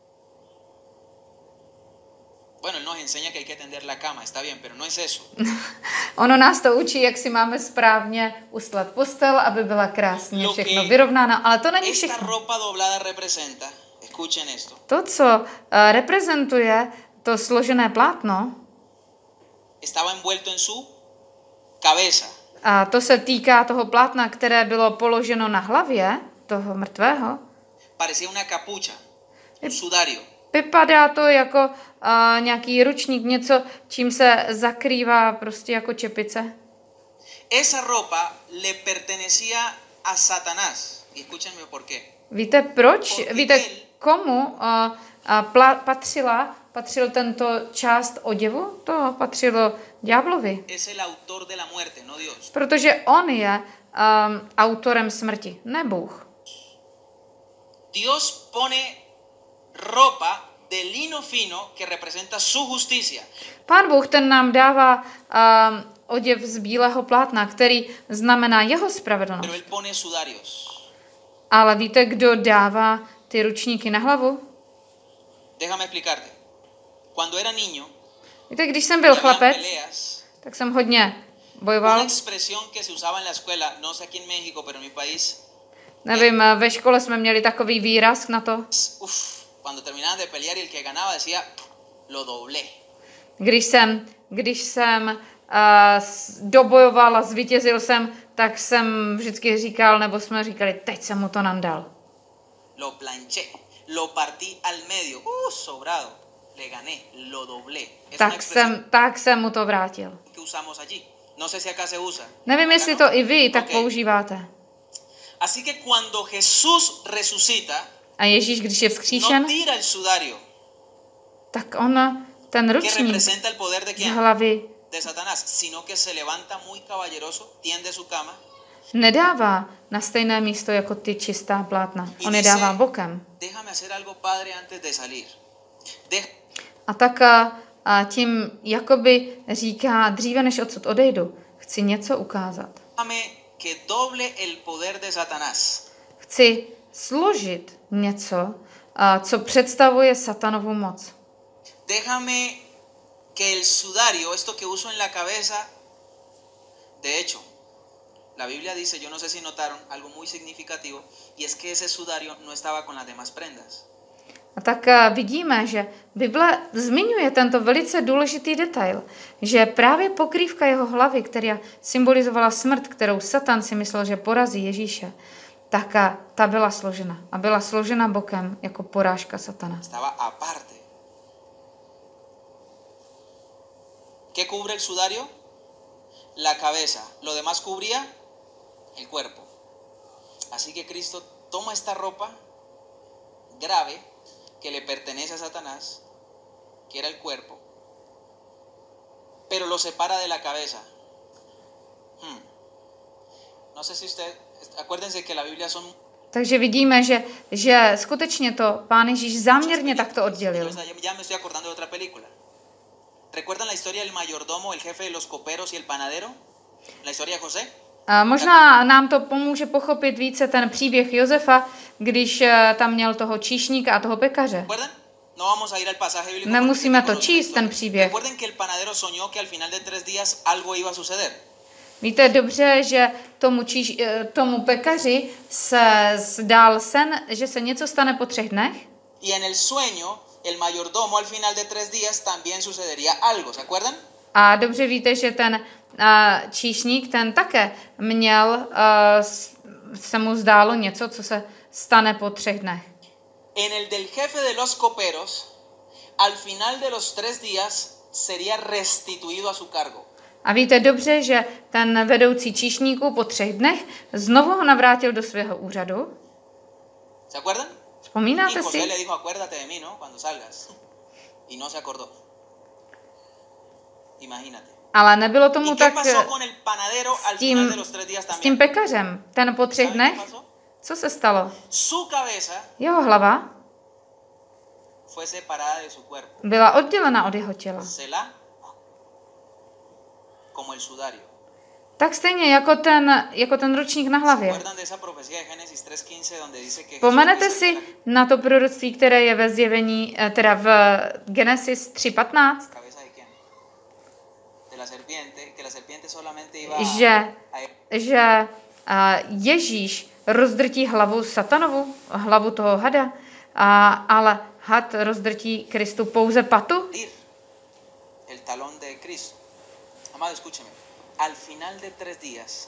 Bueno, él nos enseña que hay que tender la cama, está bien, pero no es eso. Ono nás to učí, jak si máme správně ustlat postel, aby byla krásně Lo všechno que vyrovnána, ale to není Esta všechno. ropa doblada representa, escuchen esto, To, co uh, reprezentuje to složené plátno, estaba envuelto en su cabeza. a to se týká toho plátna, které bylo položeno na hlavě toho mrtvého, Parecía una capucha, un sudario. vypadá to jako uh, nějaký ručník, něco, čím se zakrývá prostě jako čepice. Esa ropa le pertenecía a Satanás. Y escúchenme por qué. Víte proč? Porque Víte, él- komu uh, uh, pla- patřila, patřil tento část oděvu? To patřilo ďáblovi. Es el autor de la muerte, no Dios. Protože on je um, autorem smrti, ne Bůh. Dios pone ropa de lino fino que representa su justicia. Pán Bůh ten nám dává um, oděv z bílého plátna, který znamená jeho Pero spravedlnost. él pone sudarios. Ale víte, kdo dává ty ručníky na hlavu? Déjame explicarte. Cuando era niño, Víte, když jsem y byl habían chlapec, peleas, tak jsem hodně una bojoval. expresión que se usaba en la escuela, no sé aquí en México, pero en mi país, Nevím, ve škole jsme měli takový výraz na to. uf, cuando terminaban de pelear y el que ganaba decía, lo doblé. Když jsem, když jsem uh, dobojoval a zvítězil jsem, tak jsem vždycky říkal, nebo jsme říkali, teď jsem mu to nandal. Lo planché, lo partí al medio, uh, sobrado, le gané, lo doblé. Es una Tak expresión jsem, tak jsem mu to vrátil. que usamos allí. No sé si acá se usa. Nevím, Acá jestli no. to i vy tak Ok. používáte. Así que cuando Jesús resucita, A Ježíš, když je no vzkříšen, tira el sudario, tak on ten que ručník representa el poder de z quién? hlavy De Satanás, sino que se levanta muy caballeroso, tiende su cama nedává na stejné místo jako ty čistá plátna. y On je dice, dává bokem. déjame hacer algo, Padre, antes de salir. Deja A tak a, a tím jakoby říká, dříve než odsud odejdu, chci něco ukázat. Déjame que doble el poder de Satanás. Chci složit něco, a, co představuje satanovu moc. Déjame que el sudario, esto que uso en la cabeza, de hecho, la Biblia dice, yo no sé si notaron algo muy significativo, y es que ese sudario no estaba con las demás prendas. A tak a, vidíme, že Bible zmiňuje tento velice důležitý detail, že právě pokrývka jeho hlavy, která symbolizovala smrt, kterou Satan si myslel, že porazí Ježíše, tak a, ta byla složena. A byla složena bokem jako porážka Satana. Estaba aparte. ¿Qué cubre el sudario? La cabeza. Lo demás cubría el cuerpo. Así que Cristo toma esta ropa grave que le pertenece a Satanás, que era el cuerpo, pero lo separa de la cabeza. Hmm. No sé si usted, acuérdense que la Biblia son... Takže vidíme, že, že skutečně to Pán Ježíš záměrně takto oddělil. Ya me estoy acordando de otra película. ¿Recuerdan la historia del mayordomo, el jefe de los coperos y el panadero? La historia de José. A možná nám to pomůže pochopit více ten příběh Josefa, když eh, tam měl toho číšníka a toho pekaře. ¿Recuerdan? No vamos a ir al pasaje bíblico. Nemusíme porque to tenemos číst, la ten historia. příběh. Recuerden que el panadero soñó que al final de tres días algo iba a suceder. Víte dobře, že tomu, číš, eh, tomu pekaři se zdál sen, že se něco stane po třech dnech. Y en el sueño, el mayordomo al final de tres días también sucedería algo. ¿Se acuerdan? A dobře víte, že ten uh, číšník, ten také měl, uh, se mu zdálo něco, co se stane po třech dnech. En el del jefe de los coperos, al final de los tres días sería restituido a su cargo. A víte dobře, že ten vedoucí číšníků po třech dnech znovu ho navrátil do svého úřadu. ¿Se acuerdan? Vzpomínáte Y José si? le dijo, acuérdate de mí, ¿no? Cuando salgas. Y no se acordó. Imagínate. Ale nebylo ¿Y tomu qué tak pasó con el panadero al s final tím, de los tres días s tím también? pekařem. Ten po třech ¿Saben dnech, qué pasó? co se stalo? Su cabeza Jeho hlava fue separada de su cuerpo. byla oddělena od jeho těla. Selah, como el sudario. Tak stejně jako ten, jako ten ručník na ¿Se hlavě. acuerdan de esa profecía de Génesis tres quince donde dice que Jesús Vzpomenete dice si que na to proroctví, které je ve zjevení, eh, teda v Genesis tři patnáct, la cabeza de quién? De la serpiente, que la serpiente solamente iba a, že, a že eh, Ježíš rozdrtí hlavu satanovu, hlavu toho hada, a, ale had rozdrtí Kristu pouze patu? herir el talón de Cristo. Amado, escúcheme. Al final de tres días,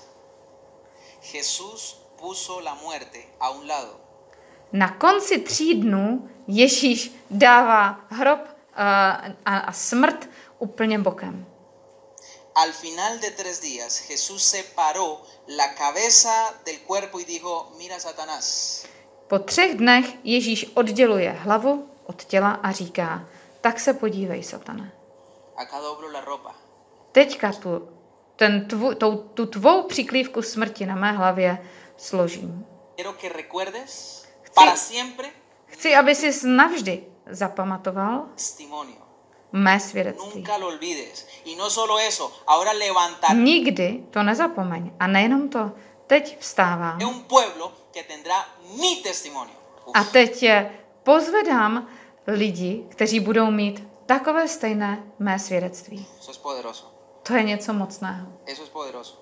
Jesús puso la muerte a un lado. Na konci tří dnů Ježíš dává hrob uh, a, a smrt úplně bokem. Al final de tres días, Jesús separó la cabeza del cuerpo y dijo, mira, Satanás, Po třech dnech Ježíš odděluje hlavu od těla a říká, tak se podívej, satane. acá doblo la ropa. Teďka tu, ten tvu, tou, tu tvou přiklívku smrti na mé hlavě složím. Quiero que recuerdes para siempre Chci, aby jsi navždy zapamatoval testimonio. mé svědectví. Nunca lo olvides. Y no solo eso, ahora levantaré Nikdy to nezapomeň. A nejenom to, teď vstávám. un pueblo que tendrá mi testimonio. Uf, A teď je pozvedám lidi, kteří budou mít takové stejné mé svědectví. eso es poderoso. To je něco mocného. Eso es poderoso.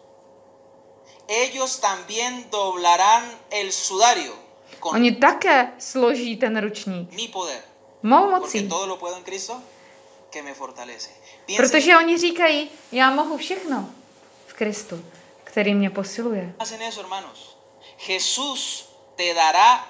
Ellos también doblarán el sudario con Oni také složí ten ručník. mi poder. Mou Porque mocí. todo lo puedo en Cristo que me fortalece. Piensen, Protože oni říkají, já mohu všechno v Kristu, který mě posiluje. hacen eso, hermanos. Jesús te dará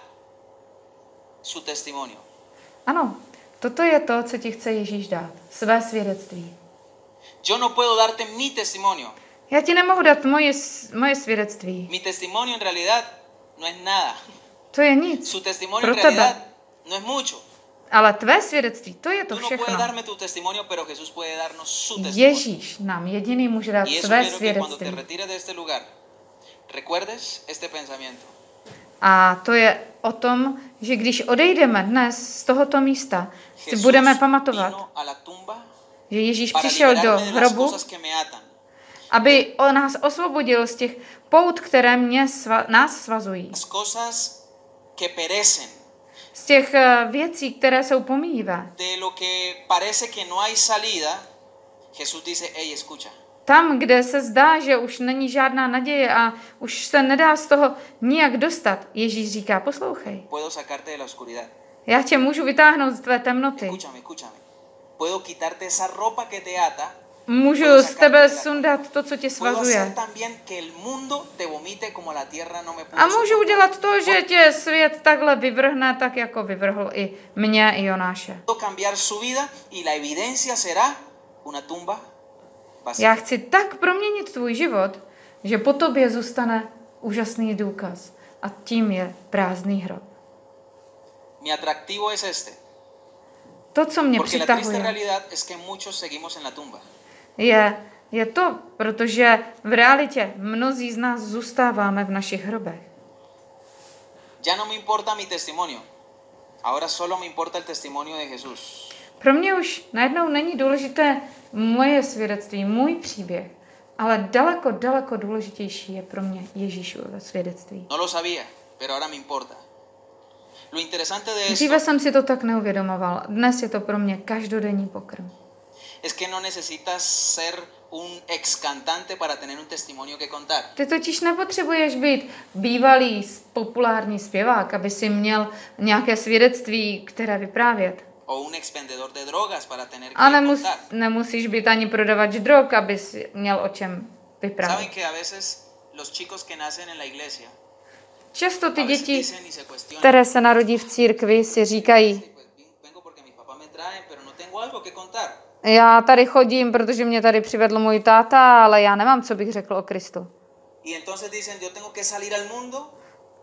su testimonio. Ano, toto je to, co ti chce Ježíš dát. Své svědectví. Yo no puedo darte mi testimonio. Já ti nemohu dát moje, moje svědectví. Mi testimonio en realidad no es nada. To je nic. Su testimonio en Pro tebe. realidad no es mucho. Ale tvé svědectví, to je to Tú no puedes všechno. darme tu testimonio, pero Jesús puede darnos su testimonio. Ježíš nám jediný může dát Y eso své quiero que cuando te svědectví. retires de este lugar, recuerdes este pensamiento. A to je o tom, že když odejdeme dnes z tohoto místa, si Jesús budeme pamatovat, vino a la tumba že Ježíš para přišel do liberarme de las hrobu, cosas que me atan, aby o nás osvobodil z těch pout, které mě sva, nás svazují. las cosas que perecen, Z těch eh, věcí, které jsou pomíjivé. de lo que parece que no hay salida. Jesús dice, hey, escucha, Tam, kde se zdá, že už není žádná naděje a už se nedá z toho nijak dostat, Ježíš říká, poslouchej, puedo sacarte de la oscuridad. já tě můžu vytáhnout z tvé temnoty. Escúchame, escúchame. Puedo quitarte esa ropa que te ata. Můžu puedo z sacarte tebe de la- sundat to, co tě Puedo hacer svazuje. también que el mundo te vomite como la tierra no me pudo A můžu soportar. udělat to, že tě svět takhle vyvrhne, tak jako vyvrhl i mě, i Jonáše. Puedo cambiar su vida y la evidencia será una tumba vacía. Já chci tak proměnit tvůj život, že po tobě zůstane úžasný důkaz. A tím je prázdný hrob. Mi atractivo es este. To, co mě Porque la triste přitahuje, realidad es que muchos seguimos en la tumba. je, je to, protože v realitě mnozí z nás zůstáváme v našich hrobech. Ya no me importa mi testimonio. Ahora solo me importa el testimonio de Jesús. Pro mě už najednou není důležité moje svědectví, můj příběh, ale daleko, daleko důležitější je pro mě Ježíšovo svědectví. No lo sabía, pero ahora me importa. Lo interesante de Dříve esto jsem si to tak neuvědomoval. Dnes je to pro mě každodenní pokrm. es que no necesitas ser un ex cantante para tener un testimonio que contar. Ty totiž nepotřebuješ být bývalý populární zpěvák, aby si měl nějaké svědectví, které vyprávět. O un ex vendedor de drogas para tener que A nemus, contar. nemusíš být ani prodavač drog, abys měl o čem Saben vyprávět. que a veces los chicos que nacen en la iglesia Často ty a veces děti, dicen y se cuestionan. které se narodí v církvi, si říkají, Pues vengo porque mis papás me traen, pero no tengo algo que contar. já tady chodím, protože mě tady přivedl můj táta, ale já nemám, co bych řekl o Kristu. Y entonces dicen, yo tengo que salir al mundo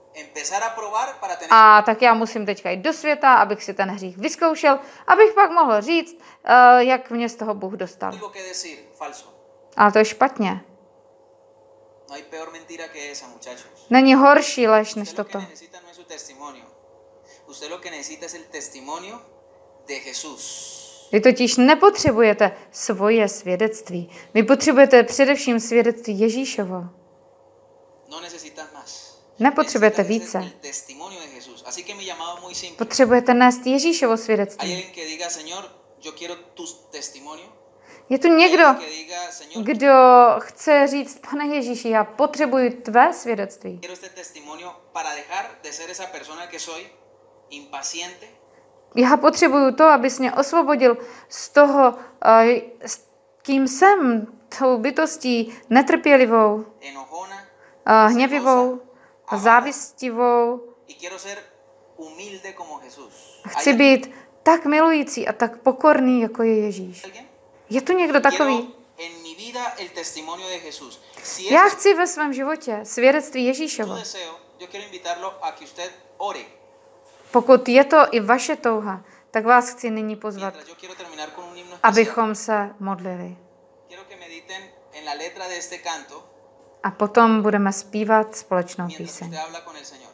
empezar a probar para tener. A tak já musím teďka jít do světa, abych si ten hřích vyzkoušel, abych pak mohl říct, uh, jak mě z toho Bůh dostal. Algo que decir, falso. Ale to je špatně. No hay peor mentira que esa, muchachos. Není horší lež než Usted lo que toto. necesita no es su testimonio. Usted lo que necesita es el testimonio de Jesús. Vy totiž nepotřebujete svoje svědectví. Vy potřebujete především svědectví Ježíšovo. No necesitas más. Nepotřebujete Necesitas více. el testimonio de Jesús. Así que mi llamado muy simple. Potřebujete nést Ježíšovo Hay svědectví. alguien que diga, Señor, yo quiero tu testimonio. Je tu Hay někdo, alguien que diga, Señor, kdo chce říct, pane Ježíši, já potřebuji tvé svědectví. quiero este testimonio para dejar de ser esa persona que soy, impaciente, Já potřebuju to, abys mě osvobodil z toho, eh, s kým jsem, tou bytostí netrpělivou, enojona, eh, hněvivou, závistivou. y quiero ser humilde como Jesús. Chci ¿Hay být tak milující a tak pokorný, jako je Ježíš. alguien? Je tu někdo takový? Quiero en mi vida el testimonio de Jesús. Si Já es chci ve svém životě svědectví su Ježíšovo. deseo, yo quiero invitarlo a que usted ore. Pokud je to i vaše touha, tak vás chci nyní pozvat, Mientras yo quiero terminar con un himno especial. abychom se modlili. Quiero que mediten en la letra de este canto A potom budeme zpívat společnou mientras píseň. usted habla con el Señor.